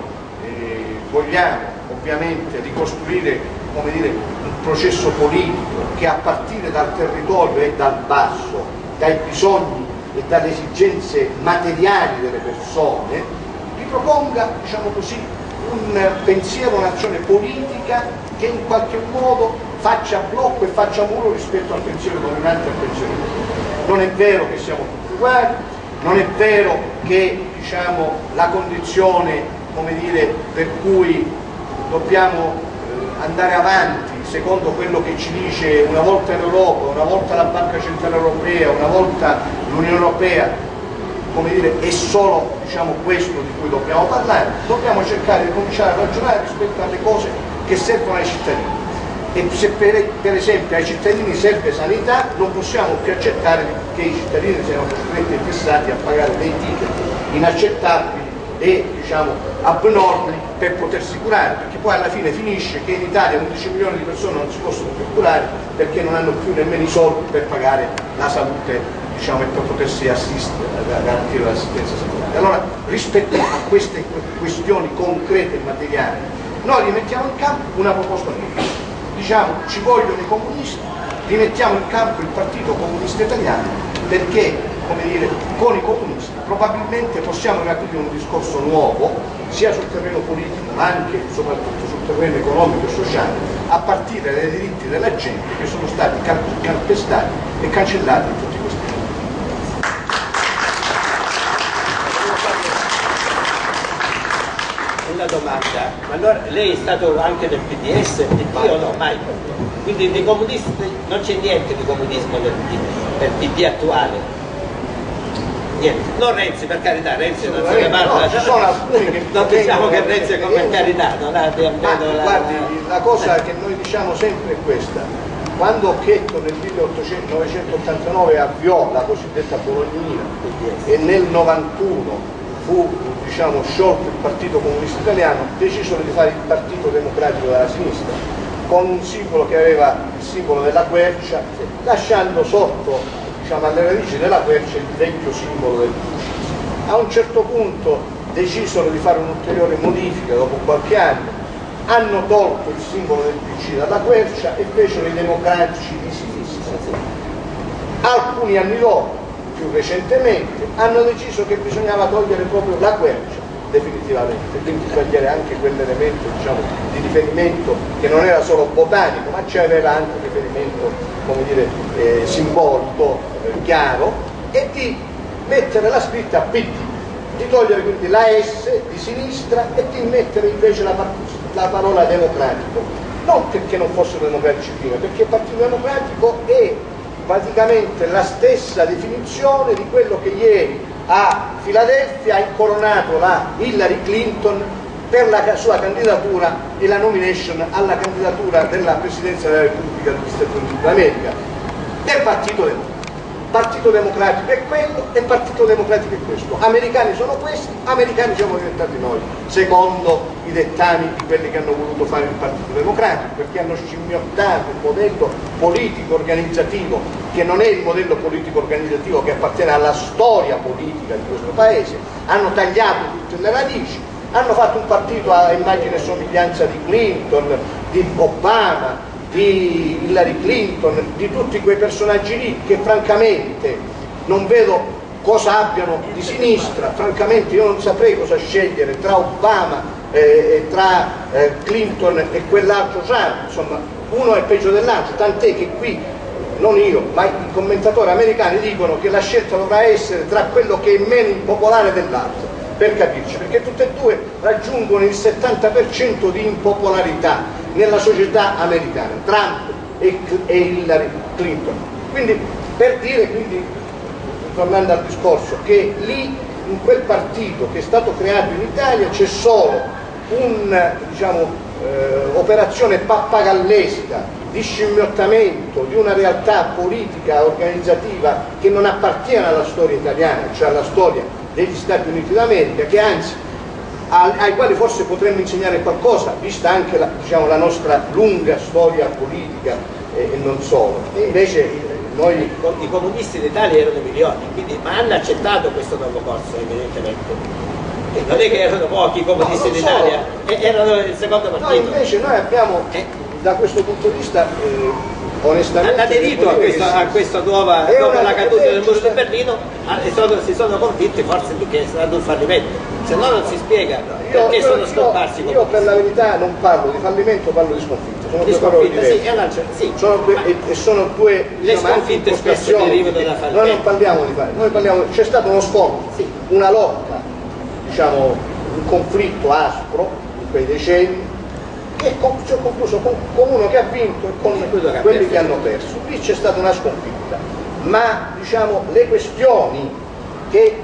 vogliamo ovviamente ricostruire, come dire, un processo politico che a partire dal territorio e dal basso, dai bisogni e dalle esigenze materiali delle persone, proponga, diciamo così, un pensiero, un'azione politica che in qualche modo faccia blocco e faccia muro rispetto al pensiero dominante e al pensiero politico. Non è vero che siamo tutti uguali, non è vero che, diciamo, la condizione, come dire, per cui dobbiamo andare avanti secondo quello che ci dice una volta l'Europa, una volta la Banca Centrale Europea, una volta l'Unione Europea, come dire, è solo, diciamo, questo di cui dobbiamo parlare. Dobbiamo cercare di cominciare a ragionare rispetto alle cose che servono ai cittadini. E se per esempio ai cittadini serve sanità, non possiamo più accettare che i cittadini siano costretti e fissati a pagare dei ticket inaccettabili e, diciamo, abnormi per potersi curare, perché poi alla fine finisce che in Italia 11 milioni di persone non si possono più curare perché non hanno più nemmeno i soldi per pagare la salute, diciamo, e per potersi assistere, a garantire l'assistenza sanitaria. Allora, rispetto a queste questioni concrete e materiali, noi rimettiamo in campo una proposta nuova. Diciamo, ci vogliono i comunisti, rimettiamo in campo il Partito Comunista Italiano, perché, come dire, con i comunisti probabilmente possiamo riaprire un discorso nuovo, sia sul terreno politico ma anche e soprattutto sul terreno economico e sociale, a partire dai diritti della gente che sono stati calpestati e cancellati in tutti questi anni. Una domanda, ma allora lei è stato anche del PDS, PD o no? Mai. Quindi dei comunisti non c'è niente di comunismo del PD attuale. Niente. Non Renzi, per carità, Renzi non se ne parla. No, ci sono alcuni che non diciamo che Renzi è come carità, non ha guardi, la cosa che noi diciamo sempre è questa: quando Occhetto nel 1989 avviò la cosiddetta Bolognina e nel 91 fu, diciamo, sciolto il Partito Comunista Italiano, decisero di fare il Partito Democratico della Sinistra con un simbolo che aveva il simbolo della quercia, lasciando sotto, diciamo, alle radici della quercia il vecchio simbolo del PC. A un certo punto decisero di fare un'ulteriore modifica dopo qualche anno, hanno tolto il simbolo del PC dalla quercia e fecero i democratici di sinistra. Alcuni anni dopo, più recentemente, hanno deciso che bisognava togliere proprio la quercia definitivamente, quindi togliere anche quell'elemento, diciamo, di riferimento che non era solo botanico ma c'aveva anche un riferimento, come dire, simbolico, chiaro, e di mettere la scritta PD, di togliere quindi la S di sinistra e di mettere invece la parola democratico, non perché non fossero democratici prima, perché il Partito Democratico è praticamente la stessa definizione di quello che ieri a Filadelfia ha incoronato la Hillary Clinton per la sua candidatura e la nomination alla candidatura della Presidenza della Repubblica degli Stati Uniti d'America del Partito Democratico. Partito Democratico è quello e Partito Democratico è questo. Americani sono questi, americani siamo diventati noi, secondo i dettami di quelli che hanno voluto fare il Partito Democratico, perché hanno scimmiottato un modello politico organizzativo che non è il modello politico organizzativo che appartiene alla storia politica di questo paese, hanno tagliato tutte le radici, hanno fatto un partito a immagine e somiglianza di Clinton, di Obama, di Hillary Clinton, di tutti quei personaggi lì che francamente non vedo cosa abbiano di sinistra. Francamente io non saprei cosa scegliere tra Obama e tra Clinton e quell'altro Trump, insomma uno è peggio dell'altro, tant'è che qui non io, ma i commentatori americani dicono che la scelta dovrà essere tra quello che è meno impopolare dell'altro, per capirci, perché tutte e due raggiungono il 70% di impopolarità nella società americana, Trump e Hillary Clinton. Quindi, per dire, quindi, tornando al discorso, che lì in quel partito che è stato creato in Italia c'è solo operazione pappagallesca di scimmiottamento di una realtà politica organizzativa che non appartiene alla storia italiana, cioè alla storia degli Stati Uniti d'America, che anzi ai quali forse potremmo insegnare qualcosa, vista anche la nostra lunga storia politica e non solo. E invece noi, i comunisti d'Italia erano milioni, quindi, ma hanno accettato questo nuovo corso evidentemente. E non è che erano pochi i comunisti d'Italia, erano il secondo partito. No, invece noi abbiamo, da questo punto di vista, onestamente, hanno aderito a questa nuova, dopo la caduta del muro di Berlino, si sono convinti forse che è stato un fallimento, se no non si spiega perché sono scomparsi. Io per la verità non parlo di fallimento, parlo di sconfitta. Sono di due parole diverse. Sì, sono due le sconfitte spesso derivano da fallimento. Noi non parliamo di fallimento, noi parliamo, c'è stato uno scontro, sì, una lotta, un conflitto aspro in quei decenni, che si è concluso con uno che ha vinto e con quelli che hanno perso. Lì c'è stata una sconfitta, ma le questioni che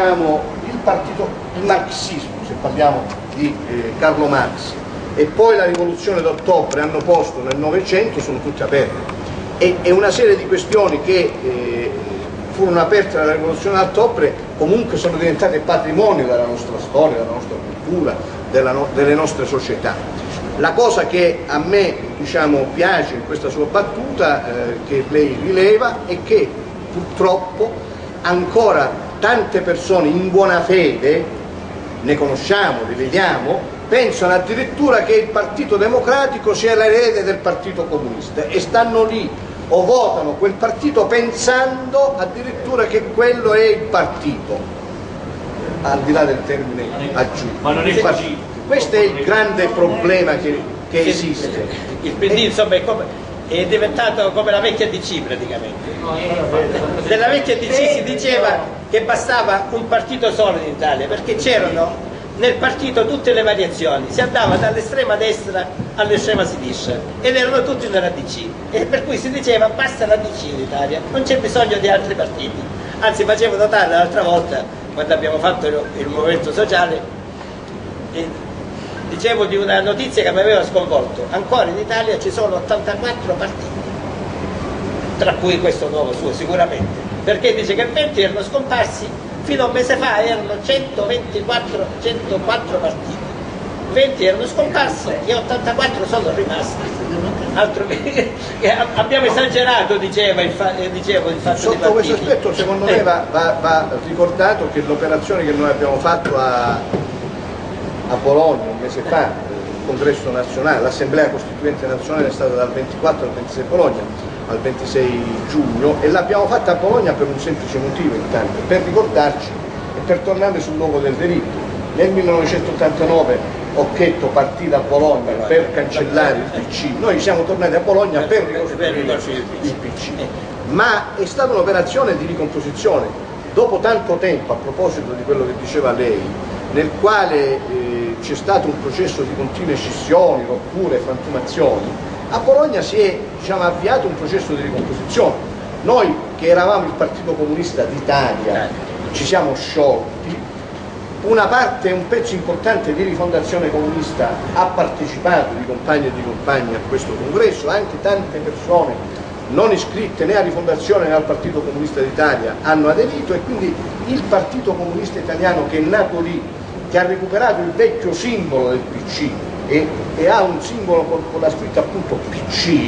il marxismo, se parliamo di Carlo Marx, e poi la rivoluzione d'ottobre hanno posto nel Novecento sono tutte aperte, e una serie di questioni che furono aperte dalla rivoluzione d'ottobre comunque sono diventate patrimonio della nostra storia, della nostra cultura, delle nostre società. La cosa che a me piace in questa sua battuta che lei rileva è che purtroppo ancora tante persone in buona fede, ne conosciamo, li vediamo, pensano addirittura che il Partito Democratico sia l'erede del Partito Comunista e stanno lì o votano quel partito pensando addirittura che quello è il partito, al di là del termine aggiunto. Ma non è così. Questo è il grande problema che esiste. Il PD insomma è diventato come la vecchia DC praticamente. Nella vecchia DC si diceva che bastava un partito solo in Italia, perché c'erano nel partito tutte le variazioni, si andava dall'estrema destra all'estrema sinistra ed erano tutti nella DC, e per cui si diceva basta la DC in Italia, non c'è bisogno di altri partiti. Anzi, facevo notare l'altra volta quando abbiamo fatto il movimento sociale, dicevo di una notizia che mi aveva sconvolto: ancora in Italia ci sono 84 partiti, tra cui questo nuovo suo sicuramente, perché dice che 20 erano scomparsi. Fino a un mese fa erano 104 partiti, 20 erano scomparsi e 84 sono rimasti. Altro che abbiamo esagerato, dicevo il fatto sotto questo aspetto secondo me va ricordato che l'operazione che noi abbiamo fatto a Bologna un mese fa, il congresso nazionale, l'assemblea costituente nazionale è stata dal 24 al 26 Bologna, al 26 giugno, e l'abbiamo fatta a Bologna per un semplice motivo, intanto per ricordarci e per tornare sul luogo del delitto. Nel 1989 Occhetto partì da Bologna per cancellare il PC, noi siamo tornati a Bologna per ricostruire il PC, ma è stata un'operazione di ricomposizione dopo tanto tempo, a proposito di quello che diceva lei, nel quale c'è stato un processo di continue scissioni, rotture, frantumazioni. A Bologna si è avviato un processo di ricomposizione. Noi che eravamo il Partito Comunista d'Italia ci siamo sciolti, una parte, un pezzo importante di Rifondazione Comunista ha partecipato, di compagni e di compagni, a questo congresso, anche tante persone non iscritte né a Rifondazione né al Partito Comunista d'Italia hanno aderito, e quindi il Partito Comunista Italiano, che è nato lì, che ha recuperato il vecchio simbolo del PC e ha un simbolo con la scritta appunto PC,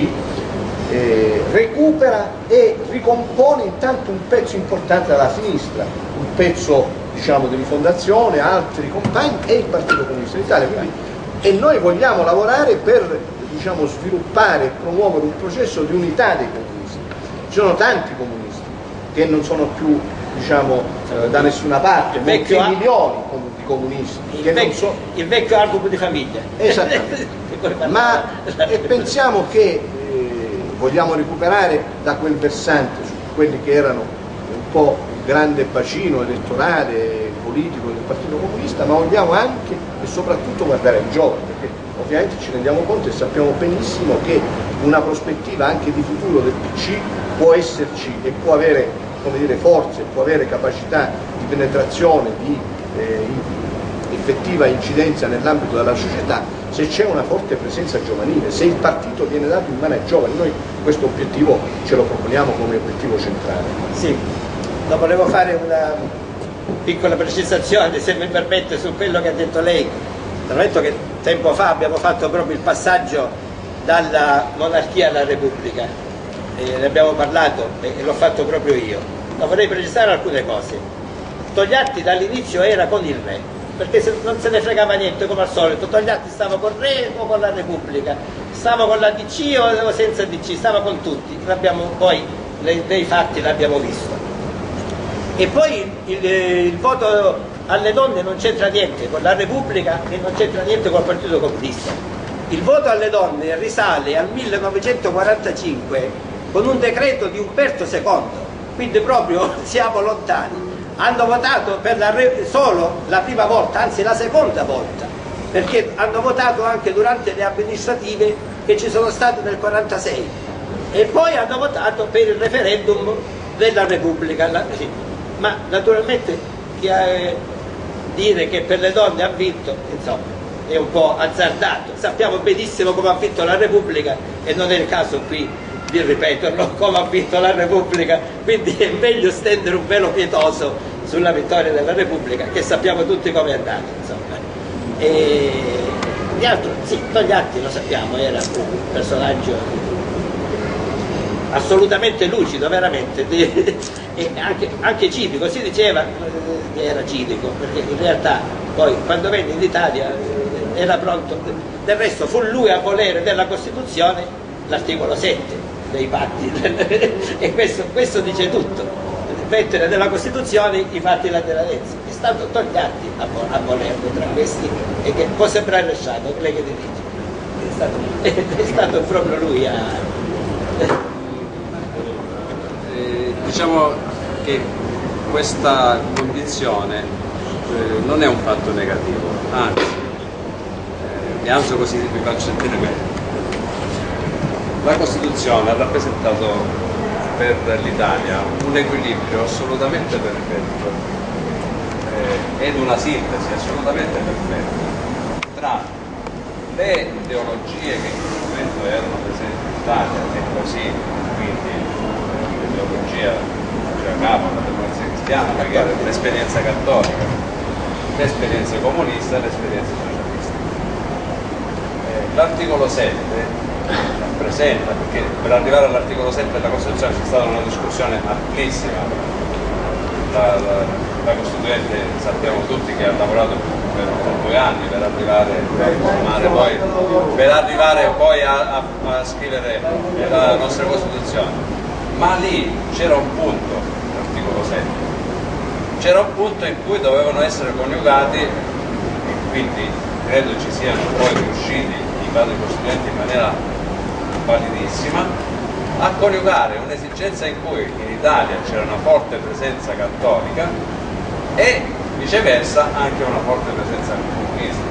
recupera e ricompone intanto un pezzo importante dalla sinistra, un pezzo di Rifondazione, altri compagni e il Partito Comunista d'Italia. E noi vogliamo lavorare per sviluppare e promuovere un processo di unità dei comunisti. Ci sono tanti comunisti che non sono più da nessuna parte, molti milioni di comunisti. Il vecchio album di famiglia. Esattamente. Ma pensiamo che vogliamo recuperare da quel versante su quelli che erano un po' il grande bacino elettorale politico del Partito Comunista, ma vogliamo anche e soprattutto guardare ai giovani, perché ovviamente ci rendiamo conto e sappiamo benissimo che una prospettiva anche di futuro del PC può esserci e può avere, come dire, forze, può avere capacità di penetrazione, di effettiva incidenza nell'ambito della società, se c'è una forte presenza giovanile, se il partito viene dato in mano ai giovani. Noi questo obiettivo ce lo proponiamo come obiettivo centrale. Sì, volevo fare una piccola precisazione, se mi permette, su quello che ha detto lei. Dal momento che tempo fa abbiamo fatto proprio il passaggio dalla monarchia alla repubblica, ne abbiamo parlato e l'ho fatto proprio io. Ma vorrei precisare alcune cose. Togliatti dall'inizio era con il re, perché non se ne fregava niente come al solito. Togliatti stava con il re o con la repubblica, stava con la DC o senza DC, stava con tutti. Poi nei fatti l'abbiamo visto. E poi il voto alle donne non c'entra niente con la Repubblica e non c'entra niente col Partito Comunista. Il voto alle donne risale al 1945 con un decreto di Umberto II, quindi proprio siamo lontani. Hanno votato per solo la prima volta, anzi la seconda volta, perché hanno votato anche durante le amministrative che ci sono state nel 1946 e poi hanno votato per il referendum della Repubblica. Ma naturalmente dire che per le donne ha vinto, insomma, è un po' azzardato. Sappiamo benissimo come ha vinto la Repubblica e non è il caso qui di ripeterlo come ha vinto la Repubblica, quindi è meglio stendere un velo pietoso sulla vittoria della Repubblica, che sappiamo tutti come è andata, insomma. E di altro, sì, Togliatti lo sappiamo, era un personaggio assolutamente lucido, veramente, e anche civico. Si diceva che era civico, perché in realtà poi quando venne in Italia era pronto. Del resto fu lui a volere della Costituzione l'articolo 7 dei patti e questo dice tutto: mettere nella Costituzione i fatti della terrazza. È stato Togliatti a volerlo tra questi, e che può sembrare sciato, lei che dice, è stato proprio lui a... Diciamo che questa condizione non è un fatto negativo, anzi, mi alzo così vi faccio sentire meglio. La Costituzione ha rappresentato per l'Italia un equilibrio assolutamente perfetto ed una sintesi assolutamente perfetta tra le ideologie che in quel momento erano presenti in Italia, e così quindi l'ideologia capo la democrazia cristiana, magari l'esperienza cattolica, l'esperienza comunista e l'esperienza socialista. L'articolo 7 rappresenta, perché per arrivare all'articolo 7 della Costituzione c'è stata una discussione amplissima. La Costituente sappiamo tutti che ha lavorato per 2 anni per arrivare poi a scrivere la nostra Costituzione. Ma lì c'era un punto, l'articolo 7, c'era un punto in cui dovevano essere coniugati, e quindi credo ci siano poi riusciti i padri costituenti in maniera validissima, a coniugare un'esigenza in cui in Italia c'era una forte presenza cattolica e viceversa anche una forte presenza comunista.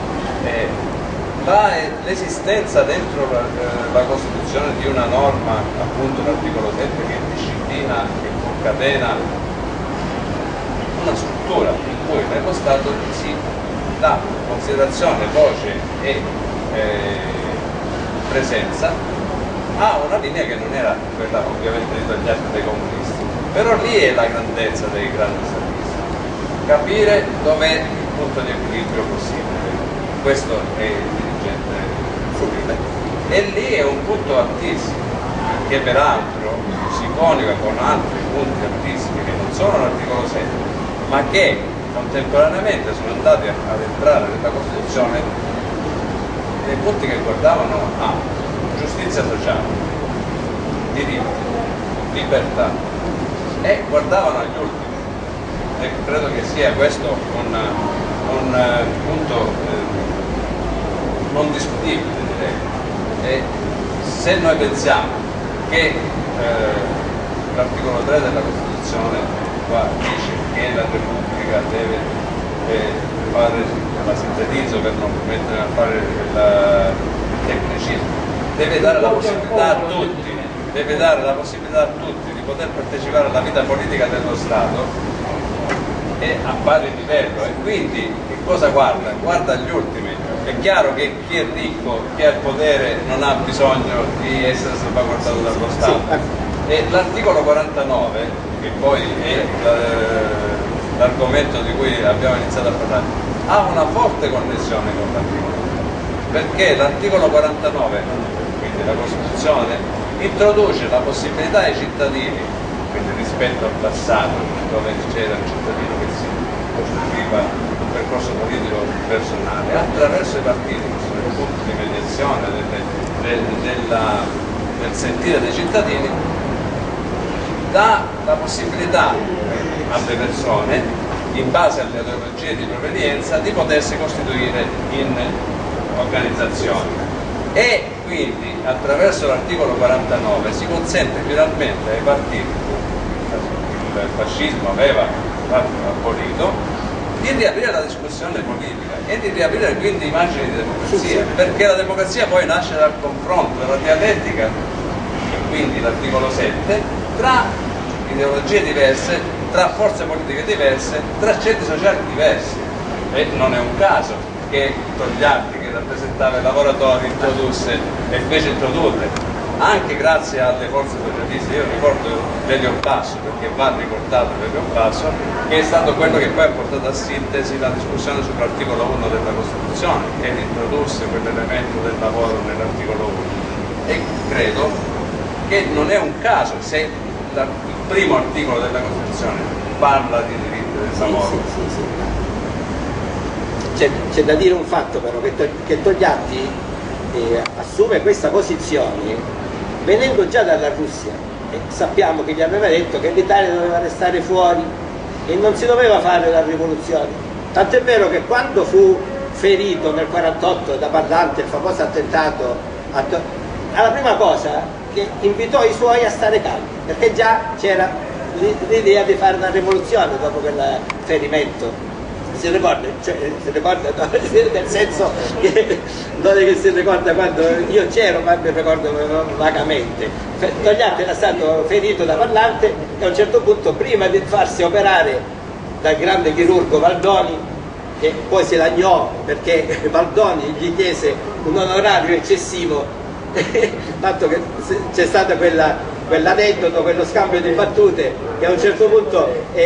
L'esistenza dentro la Costituzione di una norma, appunto l'articolo 7, che disciplina e concatena una struttura in cui nello Stato si dà considerazione, voce e presenza a una linea che non era quella ovviamente di Togliatti dei comunisti. Però lì è la grandezza dei grandi statisti, capire dov'è il punto di equilibrio possibile. Questo è il dirigente pubblico. E lì è un punto altissimo, che peraltro si coniuga con altri punti altissimi che non sono l'articolo 7, ma che contemporaneamente sono andati ad entrare nella Costituzione, dei punti che guardavano a giustizia sociale, diritti, libertà, e guardavano agli ultimi. E credo che sia questo un punto non discutibile, direi. E se noi pensiamo che l'articolo 3 della Costituzione qua dice che la Repubblica deve fare, la sintetizzo per non mettere a fare il tecnicismo, deve dare la possibilità a tutti, di poter partecipare alla vita politica dello Stato e a pari livello, e quindi che cosa guarda? Guarda gli ultimi. È chiaro che chi è ricco, chi ha il potere non ha bisogno di essere salvaguardato dallo Stato, e l'articolo 49, che poi è l'argomento di cui abbiamo iniziato a parlare, ha una forte connessione con l'articolo, perché l'articolo 49, quindi la Costituzione, introduce la possibilità ai cittadini, quindi rispetto al passato dove c'era il cittadino che si costruiva un percorso politico personale, attraverso i partiti, che sono i punti di mediazione del sentire dei cittadini, dà la possibilità alle persone, in base alle ideologie di provenienza, di potersi costituire in organizzazioni, e quindi attraverso l'articolo 49 si consente finalmente ai partiti, il fascismo aveva abolito, di riaprire la discussione politica e di riaprire quindi immagini di democrazia, perché la democrazia poi nasce dal confronto, dalla dialettica, e quindi l'articolo 7, tra ideologie diverse, tra forze politiche diverse, tra ceti sociali diversi. E non è un caso che Togliatti, che rappresentava i lavoratori, introdusse e fece introdurre, anche grazie alle forze socialiste. Io ricordo Lelio Basso, perché va ricordato Lelio Basso, che è stato quello che poi ha portato a sintesi la discussione sull'articolo 1 della Costituzione, che introdusse quell'elemento del lavoro nell'articolo 1. E credo che non è un caso se il primo articolo della Costituzione parla di diritti del lavoro. C'è da dire un fatto però, che Togliatti assume questa posizione venendo già dalla Russia, e sappiamo che gli aveva detto che l'Italia doveva restare fuori e non si doveva fare la rivoluzione, tant'è vero che quando fu ferito nel 1948 da Parlante, il famoso attentato, la prima cosa che invitò i suoi a stare calmi, perché già c'era l'idea di fare una rivoluzione dopo quel ferimento. Si ricorda, nel senso che non è che si ricorda quando io c'ero, ma mi ricordo vagamente. Togliatti era stato ferito da Parlante e a un certo punto, prima di farsi operare dal grande chirurgo Valdoni, che poi si lagnò perché Valdoni gli chiese un onorario eccessivo, tanto che c'è stato quell'aneddoto, quello scambio di battute, che a un certo punto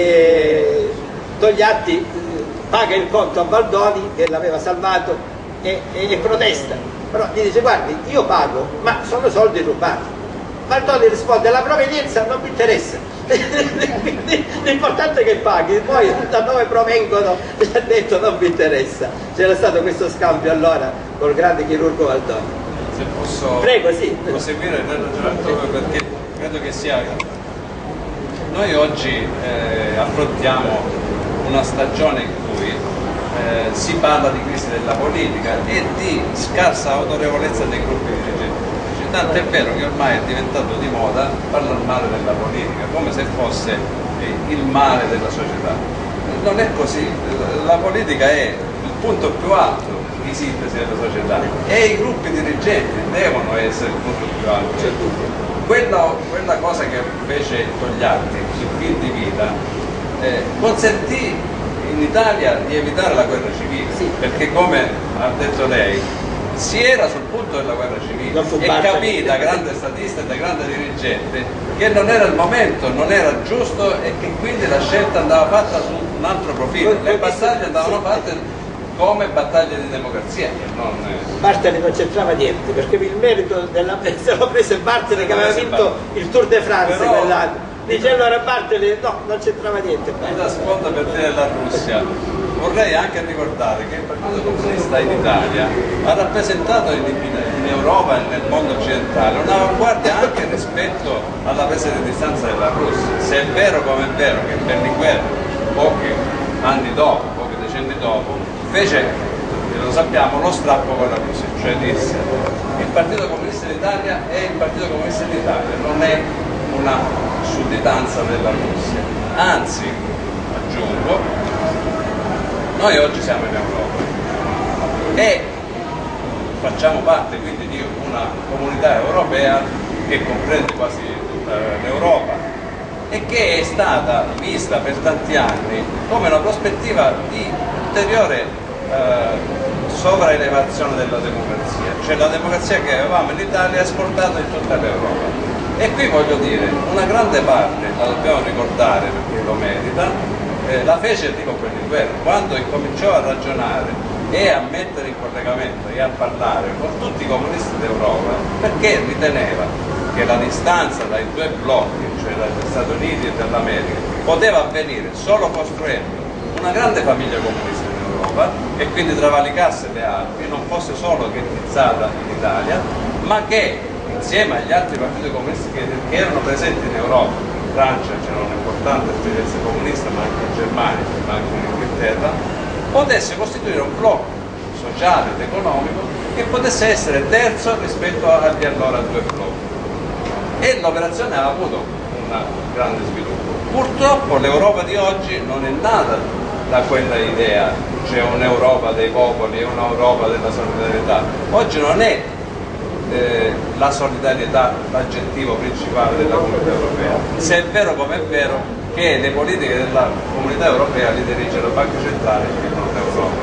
Togliatti paga il conto a Valdoni che l'aveva salvato e protesta, però gli dice: guardi, io pago, ma sono soldi rubati. Valdoni risponde: la provenienza non mi interessa, l'importante è che paghi, poi da dove provengono gli ha detto non mi interessa. C'era stato questo scambio allora col grande chirurgo Valdoni. Se posso proseguire nel ragionamento, perché credo che sia, noi oggi affrontiamo una stagione in cui si parla di crisi della politica e di scarsa autorevolezza dei gruppi dirigenti. Tanto è vero che ormai è diventato di moda parlare male della politica, come se fosse il male della società. Non è così, la politica è il punto più alto di sintesi della società e i gruppi dirigenti devono essere il punto più alto. Quella cosa che fece Togliatti, il fin di vita, consentì in Italia di evitare la guerra civile, perché come ha detto lei si era sul punto della guerra civile e capì da grande statista e da grande dirigente che non era il momento, non era giusto, e che quindi la scelta andava fatta su un altro profilo, le battaglie andavano fatte come battaglie di democrazia. Bartali non c'entrava niente, perché il merito se lo prese Bartali, che aveva vinto il Tour de France quell'anno. Dice allora Bartali no, non c'entrava niente. Da sponda per dire la Russia, vorrei anche ricordare che il Partito Comunista in Italia ha rappresentato in Europa e nel mondo occidentale un'avanguardia anche rispetto alla presa di distanza della Russia. Se è vero come è vero che Berlinguer pochi anni dopo, pochi decenni dopo, fece lo sappiamo, lo strappo con la Russia, cioè disse il Partito Comunista d'Italia è il Partito Comunista d'Italia, non è una sudditanza della Russia, anzi, aggiungo, noi oggi siamo in Europa e facciamo parte quindi di una comunità europea che comprende quasi tutta l'Europa e che è stata vista per tanti anni come una prospettiva di ulteriore sovraelevazione della democrazia, cioè la democrazia che avevamo in Italia esportata in tutta l'Europa. E qui voglio dire, una grande parte, la dobbiamo ricordare perché lo merita, la fece Enrico Berlinguer quando incominciò a ragionare e a mettere in collegamento e a parlare con tutti i comunisti d'Europa, perché riteneva che la distanza dai due blocchi, cioè dagli Stati Uniti e dall'America, poteva avvenire solo costruendo una grande famiglia comunista in Europa e quindi travalicasse le Alpi, non fosse solo ghettizzata in Italia, ma che insieme agli altri partiti comunisti che erano presenti in Europa, in Francia c'era un'importante esperienza comunista, ma anche in Germania, ma anche in Inghilterra, potesse costituire un blocco sociale ed economico che potesse essere terzo rispetto agli allora due blocchi. E l'operazione ha avuto un grande sviluppo. Purtroppo l'Europa di oggi non è nata da quella idea, cioè un'Europa dei popoli e un'Europa della solidarietà. Oggi non è la solidarietà l'aggettivo principale della comunità europea, se è vero come è vero che le politiche della comunità europea li dirige la Banca Centrale e non l'Europa.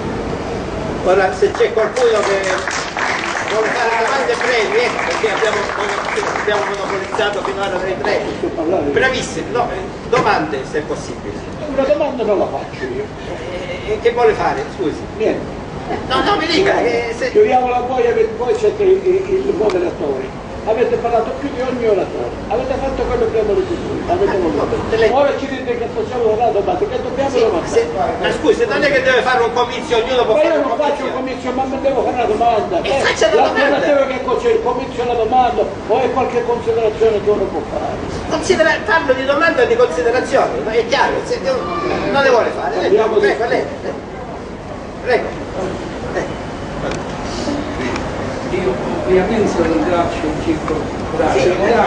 Ora, se c'è qualcuno che vuole fare domande brevi, perché abbiamo monopolizzato finora dei tre, brevissime, no, domande se è possibile. Una domanda non la faccio io. Che vuole fare? Scusi. Niente. No, mi dica. Giochiamola voi siete il moderatore. Avete parlato più di ogni oratore. Avete fatto quello che abbiamo detto voi. Avete voluto. Ora ci dite che possiamo fare domande, che dobbiamo domandare. Ma scusi, non è che deve fare un comizio, ognuno può ma fare io un non faccio un comizio, ma mi devo fare una domanda. Faccia la domanda. L'alternativa che c'è il comizio e la domanda, o è qualche considerazione che uno può fare? Parlo di domanda o di considerazione, ma è chiaro, se non le vuole fare. Prego, lei. Prego. Io ovviamente ringrazio il circolo culturale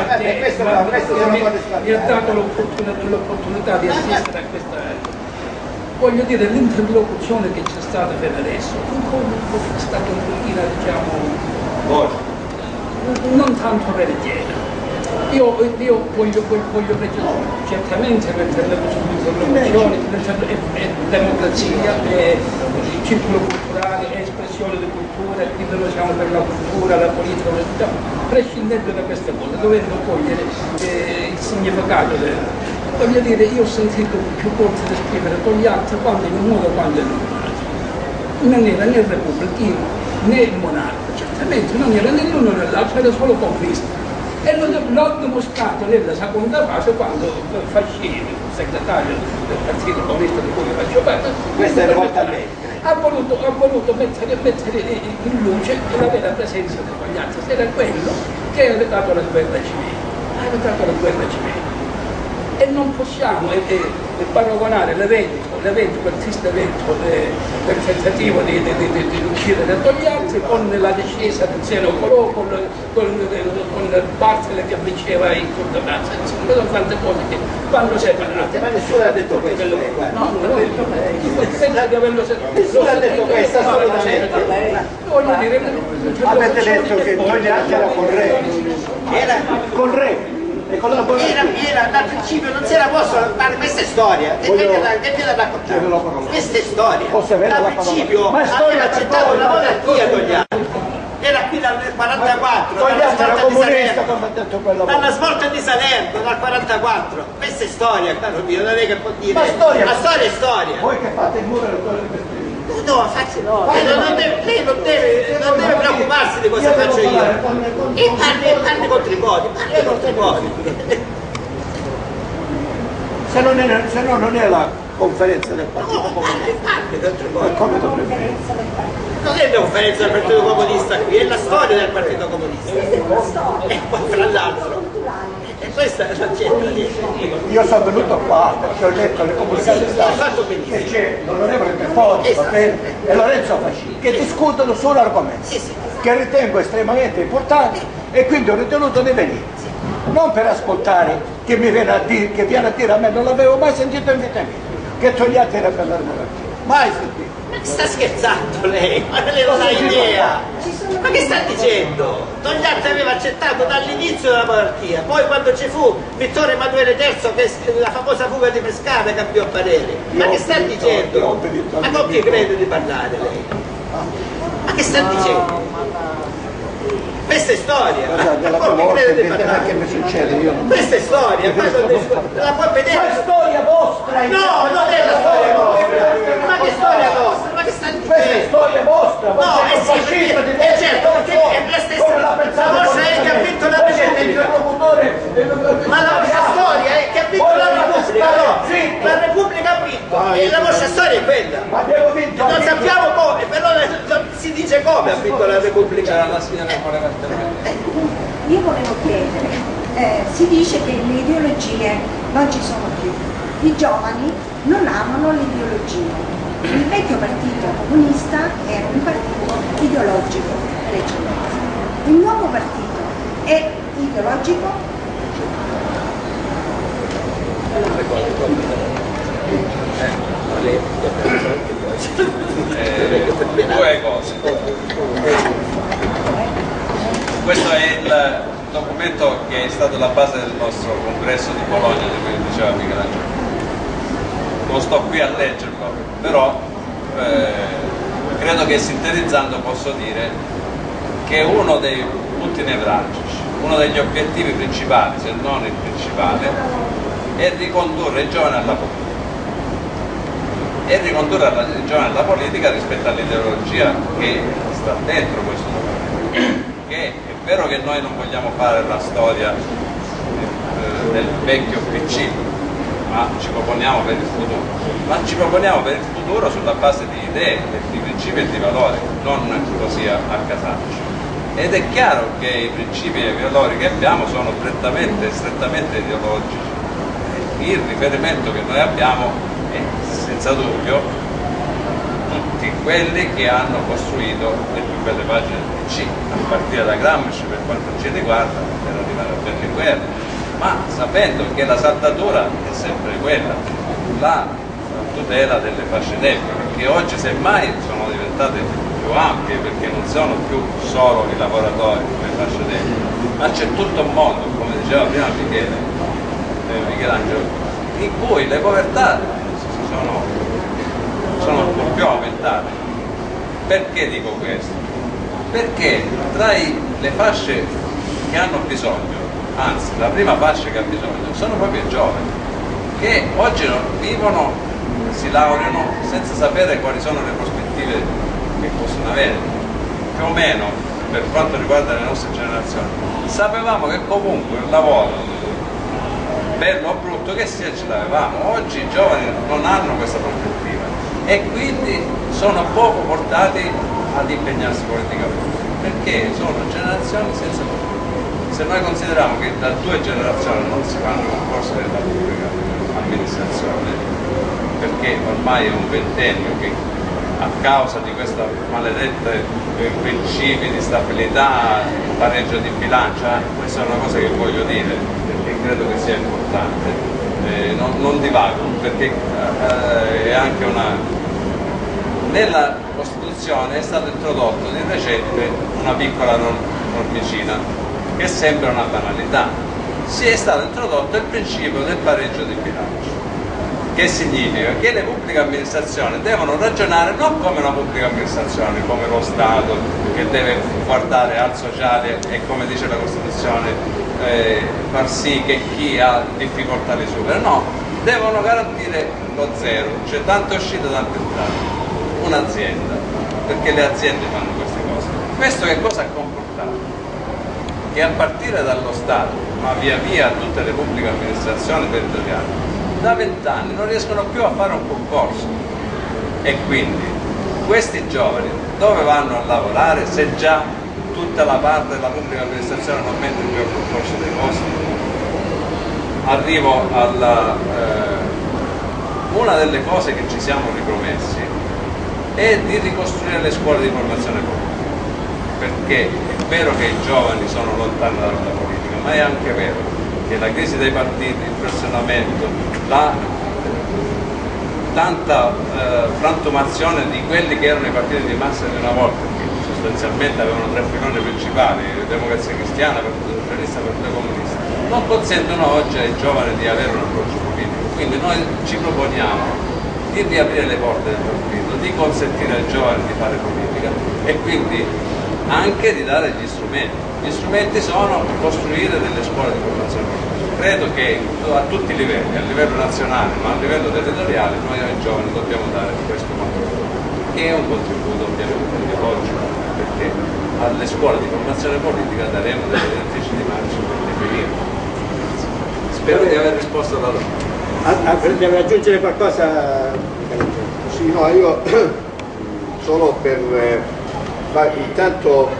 che mi ha dato l'opportunità di assistere a questa. Voglio dire, l'interlocuzione che c'è stata per adesso è stata un pochino, diciamo, non tanto veritiera. Io voglio precisare, certamente l'interlocuzione è democrazia, è circolo culturale, è espressione di cultura, quindi noi siamo per la cultura, la politica, prescindendo da queste cose, dovendo cogliere il significato voglio dire, io ho sentito più volte descrivere Togliatti quando in un modo quando in un altro. Non era né repubblicano né monarca, certamente non era né l'uno né l'altro, era solo comunista. E l'ho dimostrato nella seconda fase quando Fascini, segretario del Partito Comunista di cui faccio parte, questa è la volta a me. Ha voluto mettere in luce la vera presenza di Togliatti, era quello che aveva dato la guerra civile. E non possiamo paragonare l'evento, quel triste evento del tentativo di uccidere Togliatti con la discesa del Xenocolò, con Bartele che vinceva in Cordoglio. Insomma, sono tante cose che vanno separate. Ma nessuno ha detto questo. No, non l'ho detto lei. Senza di averlo nessuno ha detto questo, assolutamente. Voglio dire, avete detto che Togliatti era con re. Era con re. Era dal principio, non si era posto fare, questa è storia, che te la raccontiamo? Questa è storia, dal principio aveva accettato la monarchia Togliatti, era qui dal 44, dalla svolta di Salerno, dal 44, questa è storia, caro mio, non è che può dire, la storia è storia. Voi che fate il muro no, faccio no, lei non deve preoccuparsi di cosa faccio io. E parli contro i codi, Se no non è la conferenza del Partito Comunista. Come dovrebbe essere? Non è la conferenza del Partito Comunista qui, è la storia del Partito Comunista. E poi fra l'altro. questa è l'azienda. Io sono venuto qua perché ho letto le comunicazioni che c'è l'onorevole Pefoni e Lorenzo Fascini che discutono sull'argomento che ritengo estremamente importante e quindi ho ritenuto di venire. Non per ascoltare che mi viene a dire a me, non l'avevo mai sentito in vita mia, che Togliatti per l'argomento. Mai sentito. Ma sta scherzando lei? Ma lei non ha idea! Ma che sta dicendo? Togliatti aveva accettato dall'inizio della monarchia, poi quando ci fu Vittorio Emanuele III, che la famosa fuga di Pescara, cambiò parere. Ma che sta dicendo? Ma con chi crede di parlare lei? Ma che sta dicendo? Questa è storia! Della che mi succede io non... Questa è storia, la puoi vedere? Ma è storia vostra! No, non è la storia vostra! Ma che storia vostra? Ma che sta dicendo? Questa è storia vostra! No, sì, certo, perché è la stessa la vostra è che ha vinto la Repubblica! Ma la vostra storia è che ha vinto la Repubblica, no? La Repubblica ha vinto e la vostra storia è quella! Ma abbiamo vinto! Non sappiamo come, però si dice come ha vinto la Repubblica! Io volevo chiedere, si dice che le ideologie non ci sono più, i giovani non amano le ideologie. Il vecchio partito comunista era un partito ideologico, il nuovo partito è ideologico? Due cose. Questo è il documento che è stato la base del nostro congresso di Bologna, di cui diceva Michelangelo. Non sto qui a leggerlo, però credo che sintetizzando posso dire che uno dei punti nevralgici, uno degli obiettivi principali, se non il principale, è ricondurre i giovani alla politica. E ricondurre i giovani alla politica rispetto all'ideologia che sta dentro questo documento. Che è vero che noi non vogliamo fare la storia del vecchio PC, ma ci proponiamo per il futuro. Ma ci proponiamo per il futuro sulla base di idee, di principi e di valori, non così a casaccio. Ed è chiaro che i principi e i valori che abbiamo sono strettamente ideologici. Il riferimento che noi abbiamo è senza dubbio tutti quelli che hanno costruito le più belle pagine del PC, a partire da Gramsci per quanto ci riguarda, per arrivare a Berlinguer, ma sapendo che la saldatura è sempre quella, la tutela delle fasce deboli, che oggi semmai sono diventate più ampie perché non sono più solo i lavoratori le fasce deboli, ma c'è tutto un mondo, come diceva prima Michelangelo, in cui le povertà sono ancora più aumentate. Perché dico questo? Perché tra le fasce che hanno bisogno, anzi la prima fascia che ha bisogno, sono proprio i giovani, che oggi vivono, si laureano senza sapere quali sono le prospettive che possono avere. Più o meno, per quanto riguarda le nostre generazioni, sapevamo che comunque un lavoro, bello o brutto che sia, ce l'avevamo. Oggi i giovani non hanno questa prospettiva e quindi sono poco portati ad impegnarsi politicamente, perché sono generazioni senza prospettiva. Se noi consideriamo che da 2 generazioni non si fanno concorsi nella pubblica amministrazione, perché ormai è un ventennio che a causa di questi maledetti principi di stabilità, pareggio di bilancia, questa è una cosa che voglio dire, perché credo che sia importante, non divago, perché è anche una... Nella Costituzione è stato introdotto di recente una piccola normicina, che sembra una banalità. È stato introdotto il principio del pareggio di bilancio. Che significa? Che le pubbliche amministrazioni devono ragionare non come una pubblica amministrazione, come lo Stato, che deve guardare al sociale e, come dice la Costituzione, far sì che chi ha difficoltà li supera. No, devono garantire lo zero, cioè tanto uscita, tanto entrata. Un'azienda, perché le aziende fanno queste cose. Questo che cosa ha comportato? Che a partire dallo Stato, ma via via tutte le pubbliche amministrazioni territoriali, da 20 anni non riescono più a fare un concorso, e quindi questi giovani dove vanno a lavorare se già tutta la parte della pubblica amministrazione non mette più a concorso dei posti? arrivo alla una delle cose che ci siamo ripromessi è di ricostruire le scuole di formazione politica, perché è vero che i giovani sono lontani dalla politica, ma è anche vero che la crisi dei partiti, il frazionamento, la tanta frantumazione di quelli che erano i partiti di massa di una volta, che sostanzialmente avevano tre filoni principali, Democrazia Cristiana, Partito Socialista, Partito Comunista, non consentono oggi ai giovani di avere un approccio politico. Quindi noi ci proponiamo di riaprire le porte del partito, di consentire ai giovani di fare politica e quindi anche di dare gli strumenti. Gli strumenti sono costruire delle scuole di formazione politica. Credo che a tutti i livelli, a livello nazionale ma a livello territoriale, noi ai giovani dobbiamo dare questo contributo, che è un contributo ovviamente ideologico, perché alle scuole di formazione politica daremo delle direttrici di marcia per definire. Spero di aver risposto alla domanda. Deve aggiungere qualcosa? Sì, no, io solo per intanto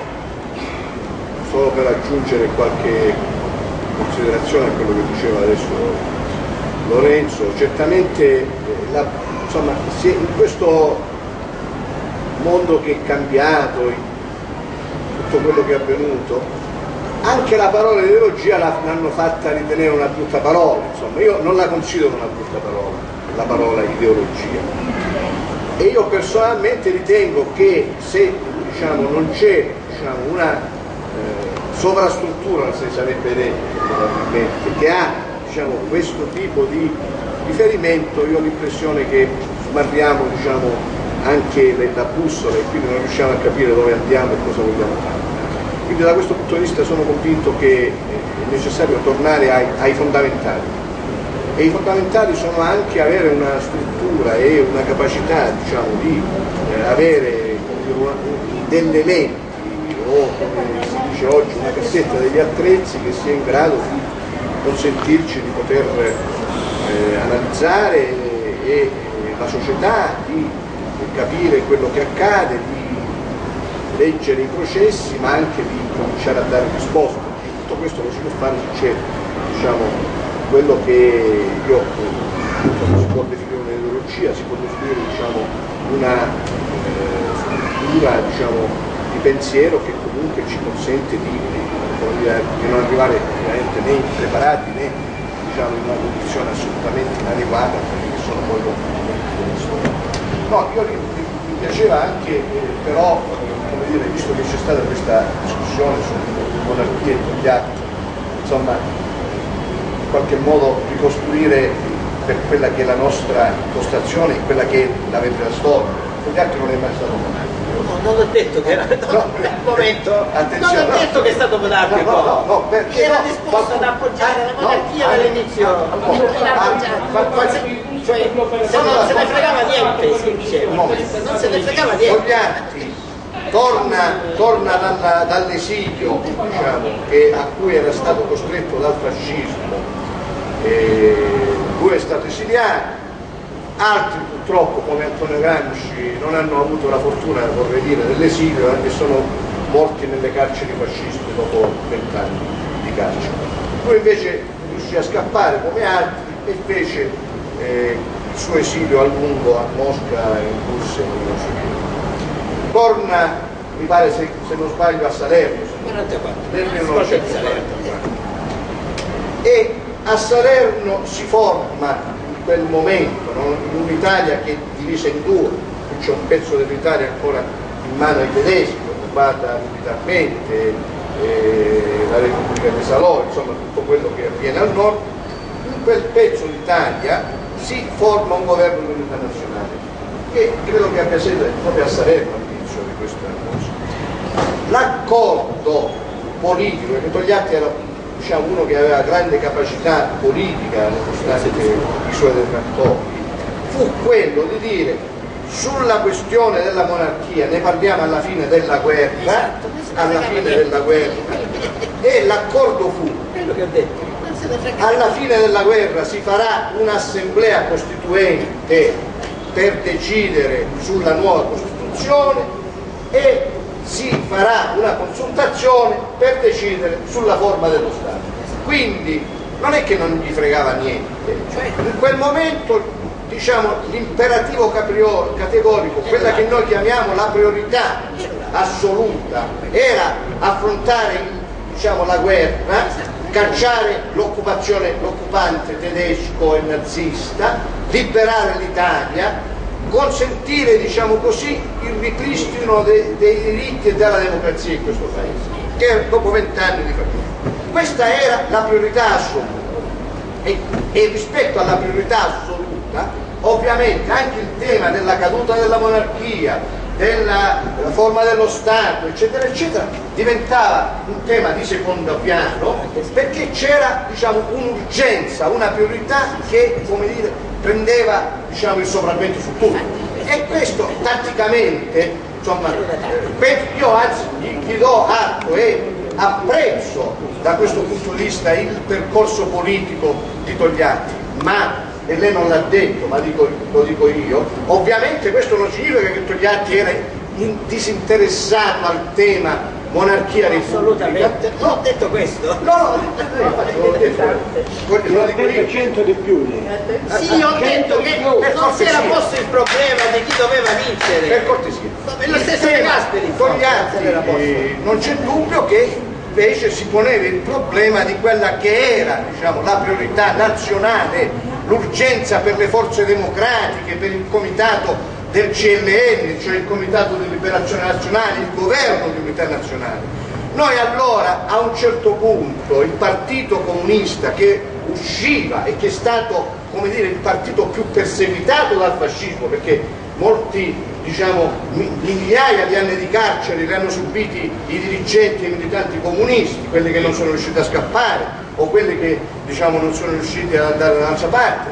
solo per aggiungere qualche considerazione a quello che diceva adesso Lorenzo. Certamente insomma, in questo mondo che è cambiato, tutto quello che è avvenuto, anche la parola ideologia l'hanno fatta ritenere una brutta parola, insomma io non la considero una brutta parola, la parola ideologia, e io personalmente ritengo che se non c'è una sovrastruttura, se sarebbe detto probabilmente, che ha questo tipo di riferimento, io ho l'impressione che smarriamo anche la bussola e quindi non riusciamo a capire dove andiamo e cosa vogliamo fare. Quindi da questo punto di vista sono convinto che è necessario tornare ai fondamentali, e i fondamentali sono anche avere una struttura e una capacità di avere degli elementi, o come si dice oggi una cassetta degli attrezzi che sia in grado di consentirci di poter analizzare la società, di capire quello che accade, di leggere i processi, ma anche di cominciare a dare risposte. Tutto questo lo si può fare se c'è quello che io si può definire un'ideologia, si può definire una struttura di pensiero che comunque ci consente di non arrivare ovviamente né impreparati né in una condizione assolutamente inadeguata a quelli che sono poi comportamenti della storia. No, mi piaceva anche però, visto che c'è stata questa discussione su monarchia e Togliatti, insomma, in qualche modo ricostruire per quella che è la nostra impostazione e quella che è la vera storia. Togliatti non è mai stato monarchico. Non ho detto che era nel momento, non ho detto che è stato monarchico, perché era disposto ad appoggiare la monarchia dall'inizio, cioè se non se ne fregava niente, si diceva, non se ne fregava niente. Togliatti torna dall'esilio a cui era stato costretto dal fascismo, lui è stato esiliato, altri purtroppo come Antonio Gramsci non hanno avuto la fortuna, vorrei dire, dell'esilio e sono morti nelle carceri fasciste dopo 20 anni di carcere. Lui invece riuscì a scappare come altri e fece il suo esilio a lungo a Mosca, in Russia, non so più. Torna, mi pare se non sbaglio, a Salerno nel 1944 e a Salerno si forma quel momento, no? In un'Italia che è divisa in due, c'è un pezzo dell'Italia ancora in mano ai tedeschi, occupata militarmente, la Repubblica dei Salò, insomma tutto quello che avviene al nord. In quel pezzo d'Italia si forma un governo di unità nazionale, che credo che abbia sede proprio a Salerno all'inizio di questa cosa. L'accordo politico, perché Togliatti era uno che aveva grande capacità politica nonostante i suoi detrattori, fu quello di dire sulla questione della monarchia ne parliamo alla fine della guerra, e l'accordo fu quello che ho detto, alla fine della guerra si farà un'assemblea costituente per decidere sulla nuova Costituzione e si farà una consultazione per decidere sulla forma dello Stato. Quindi non è che non gli fregava niente, cioè in quel momento diciamo l'imperativo categorico, quella che noi chiamiamo la priorità assoluta, era affrontare diciamo, la guerra, cacciare l'occupante tedesco e nazista, liberare l'Italia, consentire diciamo così il ripristino dei diritti e della democrazia in questo paese, che dopo 20 anni di fatica. Questa era la priorità assoluta e rispetto alla priorità assoluta ovviamente anche il tema della caduta della monarchia, della forma dello Stato eccetera eccetera diventava un tema di secondo piano, perché c'era diciamo un'urgenza, una priorità che come dire prendeva diciamo il sopravvento su tutto, e questo tatticamente insomma io anzi gli do atto e apprezzo da questo punto di vista il percorso politico di Togliatti, ma e lei non l'ha detto, ma lo dico io, ovviamente questo non significa che Togliatti era disinteressato al tema monarchia repubblica. Assolutamente, non ho detto questo. No, l'ho detto. Lo dico io 100 di più. Sì, ho detto che non si era posto il problema di chi doveva vincere. Per cortesia. È lo stesso di Gasperi. Togliatti, non c'è dubbio che invece si poneva il problema di quella che era diciamo, la priorità nazionale, l'urgenza per le forze democratiche, per il comitato del CLN, cioè il Comitato di Liberazione Nazionale, il governo di unità nazionale. Noi allora a un certo punto il Partito Comunista, che usciva e che è stato come dire, il partito più perseguitato dal fascismo, perché molti diciamo migliaia di anni di carcere li hanno subiti i dirigenti e i militanti comunisti, quelli che non sono riusciti a scappare o quelli che diciamo non sono riusciti ad andare dall'altra parte,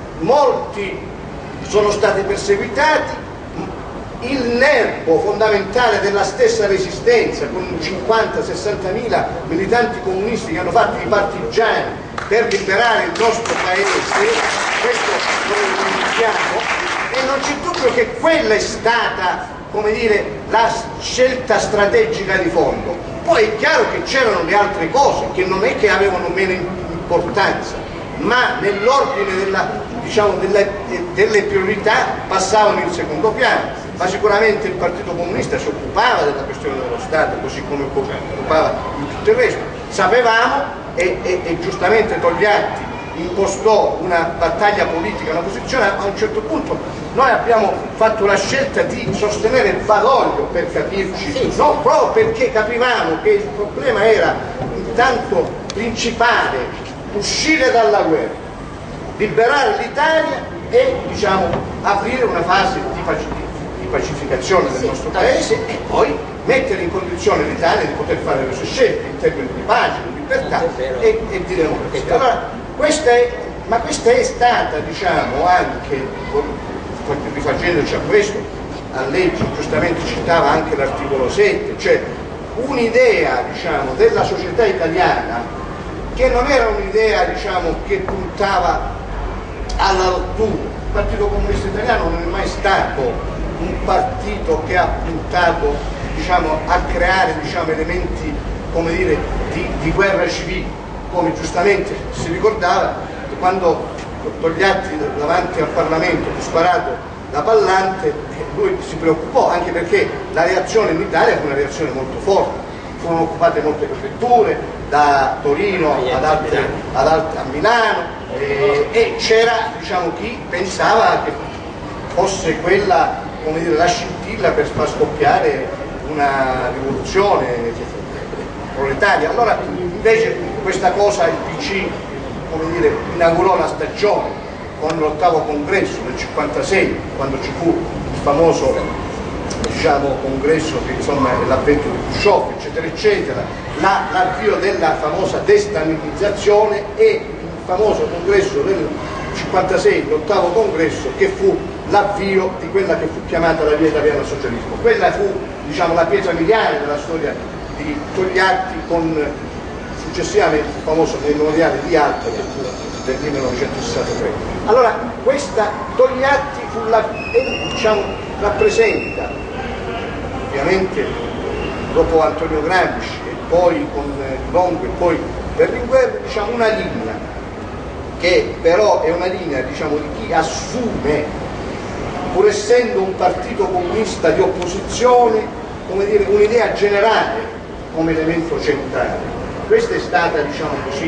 molti sono stati perseguitati. Il nervo fondamentale della stessa resistenza, con 50-60 mila militanti comunisti che hanno fatto i partigiani per liberare il nostro paese, questo lo dimentichiamo, e non c'è dubbio che quella è stata, come dire, la scelta strategica di fondo. Poi è chiaro che c'erano le altre cose che non è che avevano meno importanza, ma nell'ordine diciamo, delle priorità passavano in secondo piano. Ma sicuramente il Partito Comunista si occupava della questione dello Stato, così come occupava di tutto il resto. Sapevamo e giustamente Togliatti impostò una battaglia politica, una posizione. A un certo punto noi abbiamo fatto la scelta di sostenere il Badoglio, per capirci, no? Proprio perché capivamo che il problema era intanto principale uscire dalla guerra, liberare l'Italia e diciamo aprire una fase di pacificazione del nostro paese e poi mettere in condizione l'Italia di poter fare le sue scelte in termini di pace, di libertà e di democrazia. Allora, questa è stata, diciamo, anche, rifacendoci a questo, a legge, giustamente citava anche l'articolo 7, cioè un'idea, diciamo, della società italiana che non era un'idea, diciamo, che puntava alla rottura. Il Partito Comunista Italiano non è mai stato un partito che ha puntato, diciamo, a creare, diciamo, elementi, come dire, di guerra civile, come giustamente si ricordava quando Togliatti davanti al Parlamento fu sparato da Pallante, lui si preoccupò, anche perché la reazione in Italia fu una reazione molto forte, furono occupate molte prefetture, da Torino a Milano, e c'era, diciamo, chi pensava che fosse quella, come dire, la scintilla per far scoppiare una rivoluzione proletaria. Allora invece questa cosa il PC, come dire, inaugurò la stagione con l'8° congresso del 56, quando ci fu il famoso, diciamo, congresso che insomma è l'avvento di Khrushchev, eccetera eccetera, l'avvio della famosa destalinizzazione e il famoso congresso del 56, l'8° congresso, che fu l'avvio di quella che fu chiamata la via italiana al socialismo. Quella fu, diciamo, la pietra miliare della storia di Togliatti, con successivamente il famoso memoriale di Alta del 1963. Allora questa Togliatti diciamo, rappresenta, ovviamente dopo Antonio Gramsci e poi con Longo e poi Berlinguer, diciamo, una linea che però è una linea, diciamo, di chi assume, pur essendo un partito comunista di opposizione, come dire, un'idea generale come elemento centrale. Questa è stata, diciamo così,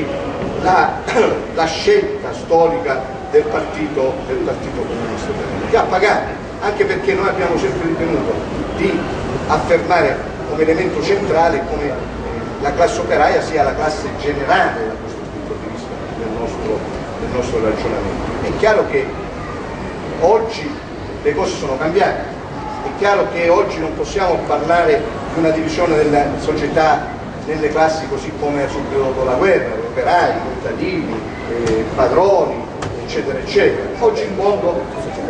la scelta storica del partito comunista, che ha pagato, anche perché noi abbiamo sempre ritenuto di affermare come elemento centrale come la classe operaia sia la classe generale da questo punto di vista del nostro ragionamento. È chiaro che oggi le cose sono cambiate, è chiaro che oggi non possiamo parlare di una divisione della società nelle classi così come subito dopo la guerra, operai, contadini, padroni, eccetera eccetera. Oggi il mondo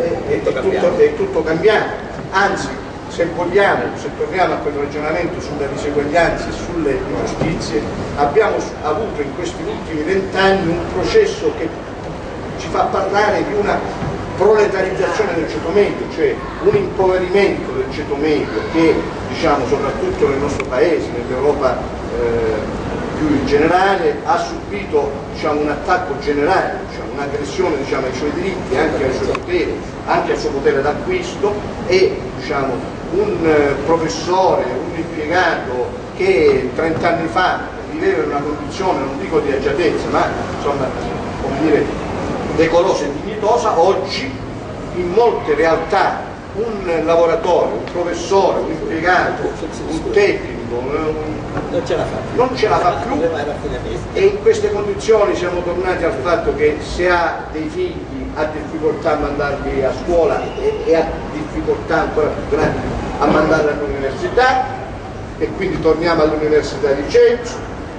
è tutto cambiato, anzi, se vogliamo, se torniamo a quel ragionamento sulle diseguaglianze e sulle ingiustizie, abbiamo avuto in questi ultimi 20 anni un processo che ci fa parlare di una proletarizzazione del ceto medio, cioè un impoverimento del ceto medio che, diciamo, soprattutto nel nostro paese, nell'Europa più in generale, ha subito, diciamo, un attacco generale, diciamo, un'aggressione, diciamo, ai suoi diritti, anche ai suoi poteri, anche al suo potere d'acquisto, e, diciamo, un professore, un impiegato che 30 anni fa viveva in una condizione, non dico di agiatezza, ma insomma, come dire, decorosa e dignitosa, oggi in molte realtà un lavoratore, un professore, un impiegato, un tecnico non ce la fa più, e in queste condizioni siamo tornati al fatto che se ha dei figli ha difficoltà a mandarli a scuola e ha difficoltà ancora più grandi a mandarli all'università, e quindi torniamo all'università di censo.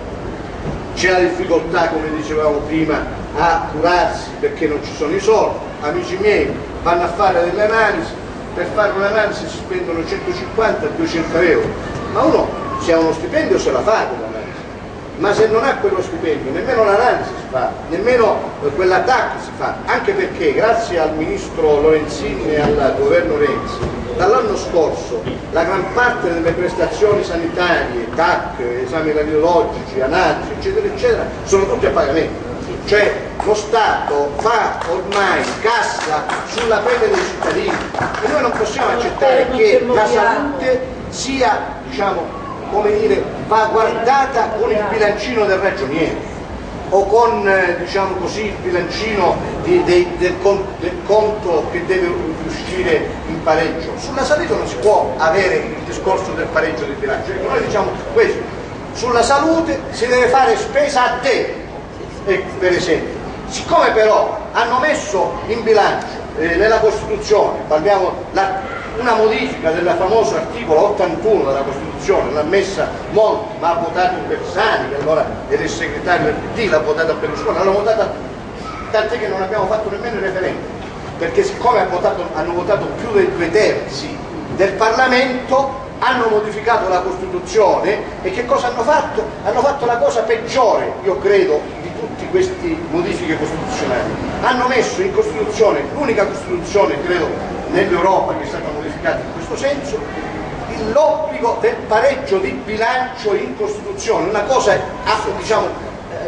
C'è la difficoltà, come dicevamo prima, a curarsi perché non ci sono i soldi. Amici miei vanno a fare delle analisi, per fare un'analisi si spendono 150-200 euro, ma uno se ha uno stipendio se la fa quell'analisi, ma se non ha quello stipendio nemmeno l'analisi si fa, nemmeno quell'attacco si fa, anche perché grazie al ministro Lorenzin e al governo Renzi dall'anno scorso la gran parte delle prestazioni sanitarie, TAC, esami radiologici, analisi, eccetera eccetera, sono tutte a pagamento. Cioè lo Stato fa ormai cassa sulla pelle dei cittadini, e noi non possiamo accettare che la salute sia, diciamo, come dire, va guardata con il bilancino del ragioniere o con, diciamo così, il bilancino del conto che deve uscire in pareggio. Sulla salute non si può avere il discorso del pareggio di bilancio. Noi diciamo questo: sulla salute si deve fare spesa a debito. Per esempio, siccome però hanno messo in bilancio nella Costituzione, parliamo una modifica del famoso articolo 81 della Costituzione, l'ha messa Monti, ma ha votato Bersani, che allora era il segretario del PD, l'ha votata Berlusconi, l'hanno votata, tant'è che non abbiamo fatto nemmeno il referendum, perché siccome hanno votato più dei 2/3 del Parlamento, hanno modificato la Costituzione. E che cosa hanno fatto? Hanno fatto la cosa peggiore, io credo, di tutte queste modifiche costituzionali. Hanno messo in Costituzione, l'unica Costituzione credo nell'Europa che è stata modificata in questo senso, l'obbligo del pareggio di bilancio in Costituzione, una cosa, diciamo,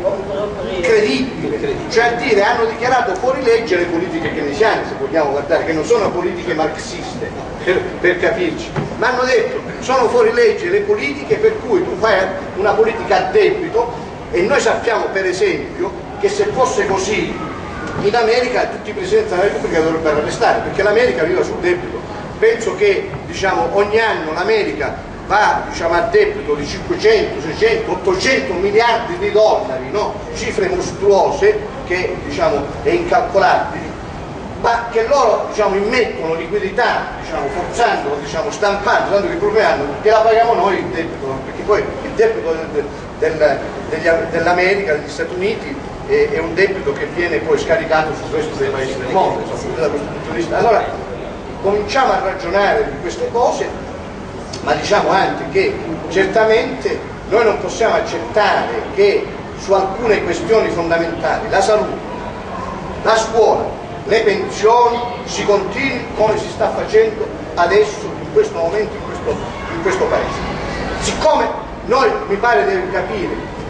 incredibile, cioè a dire, hanno dichiarato fuori legge le politiche keynesiane, se vogliamo guardare, che non sono politiche marxiste, per capirci, ma hanno detto sono fuori legge le politiche per cui tu fai una politica a debito. E noi sappiamo per esempio che se fosse così in America tutti i presidenti della Repubblica dovrebbero arrestare, perché l'America vive sul debito. Penso che, diciamo, ogni anno l'America va, diciamo, a debito di 500, 600, 800 miliardi di dollari, no? Cifre mostruose che, diciamo, è incalcolabili, ma che loro, diciamo, immettono liquidità, diciamo, forzando, diciamo, stampando, tanto che il problema hanno che la paghiamo noi il debito, perché poi il debito dell'America, degli Stati Uniti è un debito che viene poi scaricato sul resto dei paesi del mondo, insomma, da questo punto di vista. Allora cominciamo a ragionare di queste cose, ma diciamo anche che certamente noi non possiamo accettare che su alcune questioni fondamentali, la salute, la scuola, le pensioni, si continui come si sta facendo adesso, in questo momento, in questo paese. Siccome noi, mi pare, devi capire,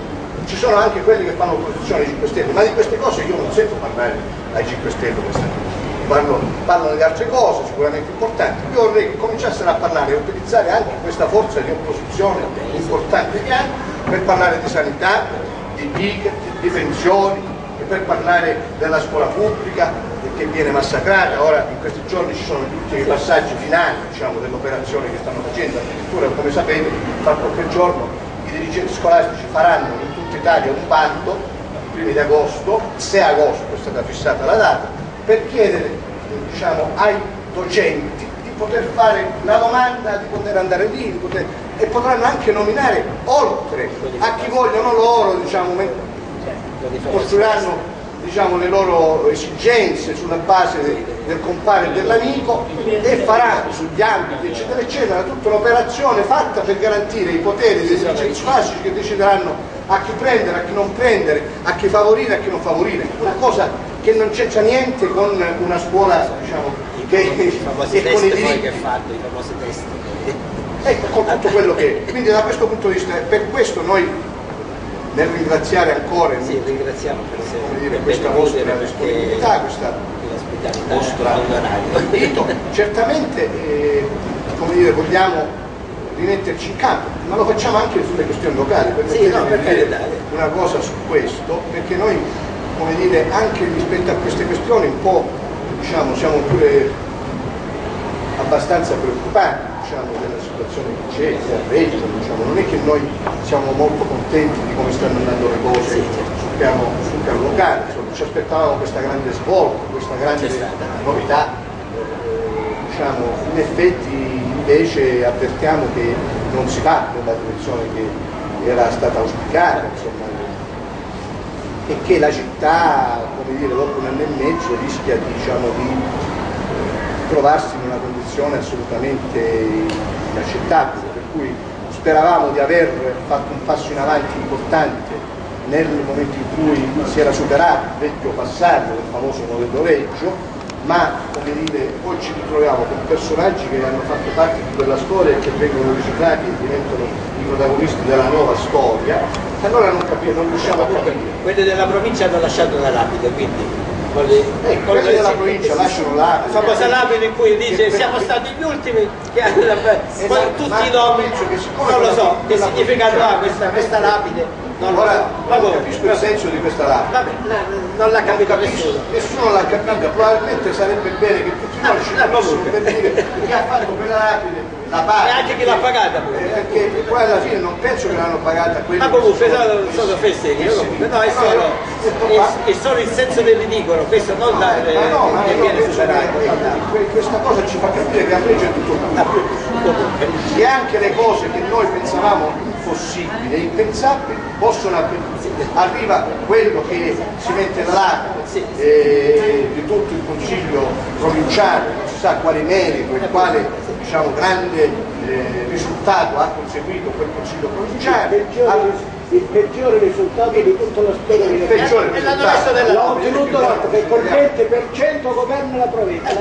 ci sono anche quelli che fanno opposizione ai 5 Stelle, ma di queste cose io non sento parlare ai 5 Stelle parlano di altre cose sicuramente importanti. Io vorrei che cominciassero a parlare e utilizzare anche questa forza di opposizione importante che hanno per parlare di sanità, di ticket, di pensioni, e per parlare della scuola pubblica che viene massacrata. Ora in questi giorni ci sono gli ultimi passaggi finali, diciamo, dell'operazione che stanno facendo, addirittura come sapete fra qualche giorno i dirigenti scolastici faranno in tutta Italia un bando, i primi di agosto, il 6 agosto è stata fissata la data, per chiedere, diciamo, ai docenti di poter fare la domanda, di poter andare lì, e potranno anche nominare, oltre a chi vogliono loro, diciamo, costruiranno, diciamo, le loro esigenze sulla base del compare e dell'amico, e farà sugli ambiti eccetera eccetera tutta un'operazione fatta per garantire i poteri dei dirigenti scolastici che decideranno a chi prendere, a chi non prendere, a chi favorire, a chi non favorire. Una cosa che non c'entra niente con una scuola, diciamo, che con i diritti, che fatto, i famosi test. Ecco, con tutto quello che è. Quindi da questo punto di vista, per questo noi, nel ringraziare ancora ringraziamo per questa vostra disponibilità, questa vostra invito, certamente come dire, vogliamo rimetterci in campo, ma lo facciamo anche sulle questioni locali, perché una cosa su questo, perché noi, come dire, anche rispetto a queste questioni un po', diciamo, siamo pure abbastanza preoccupati, diciamo, della situazione che c'è a Reggio, diciamo, non è che noi siamo molto contenti di come stanno andando le cose sul piano locale, insomma, ci aspettavamo questa grande svolta, questa grande novità, diciamo, in effetti invece avvertiamo che non si va nella direzione che era stata auspicata, insomma, e che la città, come dire, dopo un anno e mezzo rischia, diciamo, di trovarsi in una condizione assolutamente inaccettabile, per cui speravamo di aver fatto un passo in avanti importante nel momento in cui si era superato il vecchio passaggio del famoso modello Reggio, ma, come dire, poi ci ritroviamo con personaggi che hanno fatto parte di quella storia e che vengono riciclati e diventano i protagonisti della nuova storia, allora non riusciamo a capire. Quelli della provincia hanno lasciato la lapide, quindi quelli della provincia lasciano la famosa lapide in cui dice siamo stati gli ultimi che hanno tutti i nomi, non lo so che significato ha questa lapide. Ora non capisco il senso di questa lapide. Vabbè, non l'ha capito nessuno l'ha capita, probabilmente sarebbe bene che tutti noi ci capissimo per dire chi ha fatto quella lapide la paga. E anche chi l'ha pagata perché poi alla fine non penso che l'hanno pagata quelli. Ma comunque sono feste no, è solo il senso del ridicolo, questo non che viene superato. Questa cosa ci fa capire che a Reggio è tutto e anche le cose che noi pensavamo impossibili e impensabili possono avvenire. Arriva quello che si mette là di tutto il consiglio provinciale, non si sa quale merito e quale, diciamo, grande risultato ha conseguito quel consiglio provinciale. Il peggiore risultato di tutta la storia del l'ha ottenuto l'altro che col 20% governa la provincia.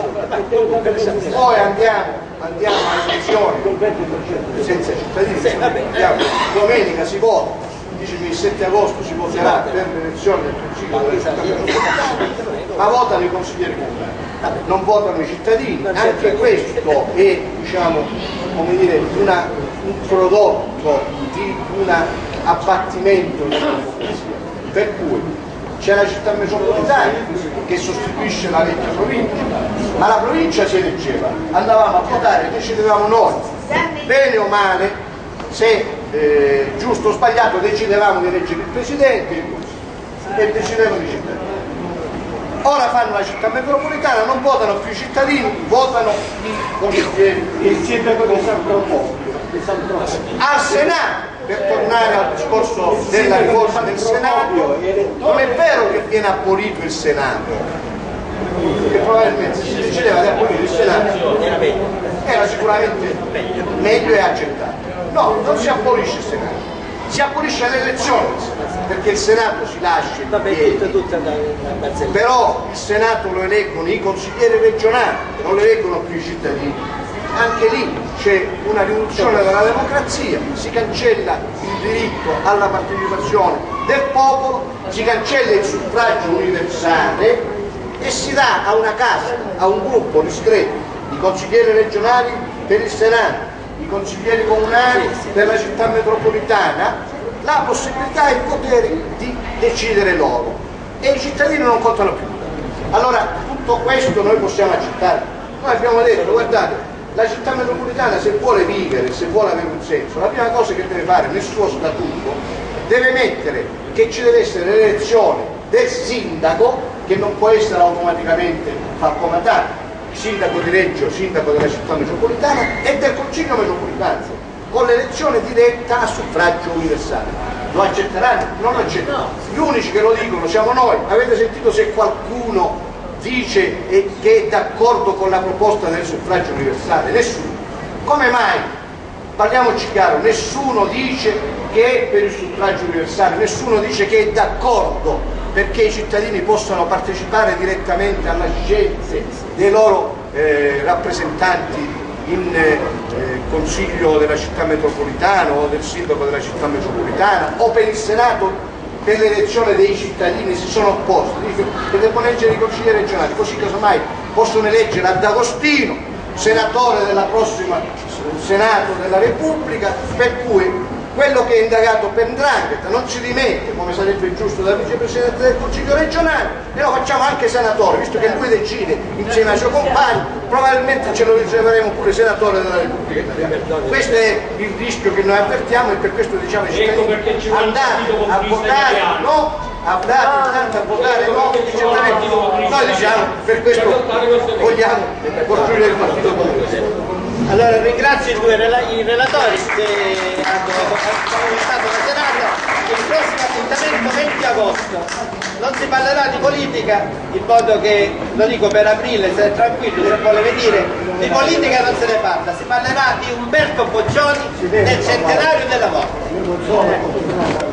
Poi andiamo alle elezioni col 20% senza cittadini, domenica si vota, dice che il 7 agosto si voterà per l'elezione del Consiglio della città metropolitana, ma votano i consiglieri comunali, non votano i cittadini. Anche questo è, diciamo, come dire, un prodotto di un abbattimento della democrazia, per cui c'è la città metropolitana che sostituisce la vecchia provincia, ma la provincia si eleggeva, andavamo a votare, decidevamo noi, bene o male, se giusto o sbagliato, decidevamo di eleggere il presidente e decidevano i cittadini. Ora fanno la città metropolitana, non votano più i cittadini, votano i consiglieri. Il sindaco di San Procopio, al Senato. Per tornare al discorso della riforma del Senato, non è vero che viene abolito il Senato, che probabilmente se si decideva di abolire il Senato era sicuramente meglio e accettato. No, non si abolisce il Senato, si abolisce l'elezione del Senato, perché il Senato si lascia in piedi, però il Senato lo eleggono i consiglieri regionali, non lo eleggono più i cittadini. anche lì c'è una riduzione della democrazia, si cancella il diritto alla partecipazione del popolo, si cancella il suffragio universale e si dà a una casta, a un gruppo ristretto di consiglieri regionali per il Senato, i consiglieri comunali per la città metropolitana, la possibilità e il potere di decidere loro, e i cittadini non contano più. Allora tutto questo noi possiamo accettare. Noi abbiamo detto, guardate, la città metropolitana se vuole vivere, se vuole avere un senso, la prima cosa che deve fare nel suo statuto deve mettere che ci deve essere l'elezione del sindaco, che non può essere automaticamente falcomatato, sindaco di Reggio, sindaco della città metropolitana, e del consiglio metropolitano, con l'elezione diretta a suffragio universale. Lo accetteranno? Non lo accetteranno. Gli unici che lo dicono siamo noi. Avete sentito se qualcuno dice che è d'accordo con la proposta del suffragio universale? Nessuno. Come mai? Parliamoci chiaro, nessuno dice che è per il suffragio universale, nessuno dice che è d'accordo perché i cittadini possano partecipare direttamente alla scelte dei loro rappresentanti in consiglio della città metropolitana o del sindaco della città metropolitana o per il Senato per l'elezione dei cittadini. Si sono opposti, dicono che devono eleggere i consiglieri regionali, così casomai possono eleggere ad Agostino, senatore della prossima Senato della Repubblica, per cui quello che è indagato per 'ndrangheta non si rimette, come sarebbe giusto, da vicepresidente del Consiglio regionale, e lo facciamo anche senatore, visto che lui decide insieme ai suoi compagni, probabilmente ce lo riceveremo pure senatore della Repubblica. Questo è il rischio che noi avvertiamo, e per questo diciamo ai cittadini: andate a votare no, andate intanto a votare no, certamente noi diciamo per questo vogliamo costruire il partito comunista. Allora ringrazio i relatori che hanno commentato la serata. Il prossimo appuntamento 20 agosto. Non si parlerà di politica, in modo che, lo dico per aprile, se è tranquillo, se vuole venire, di politica non se ne parla, si parlerà di Umberto Boccioni nel centenario della morte.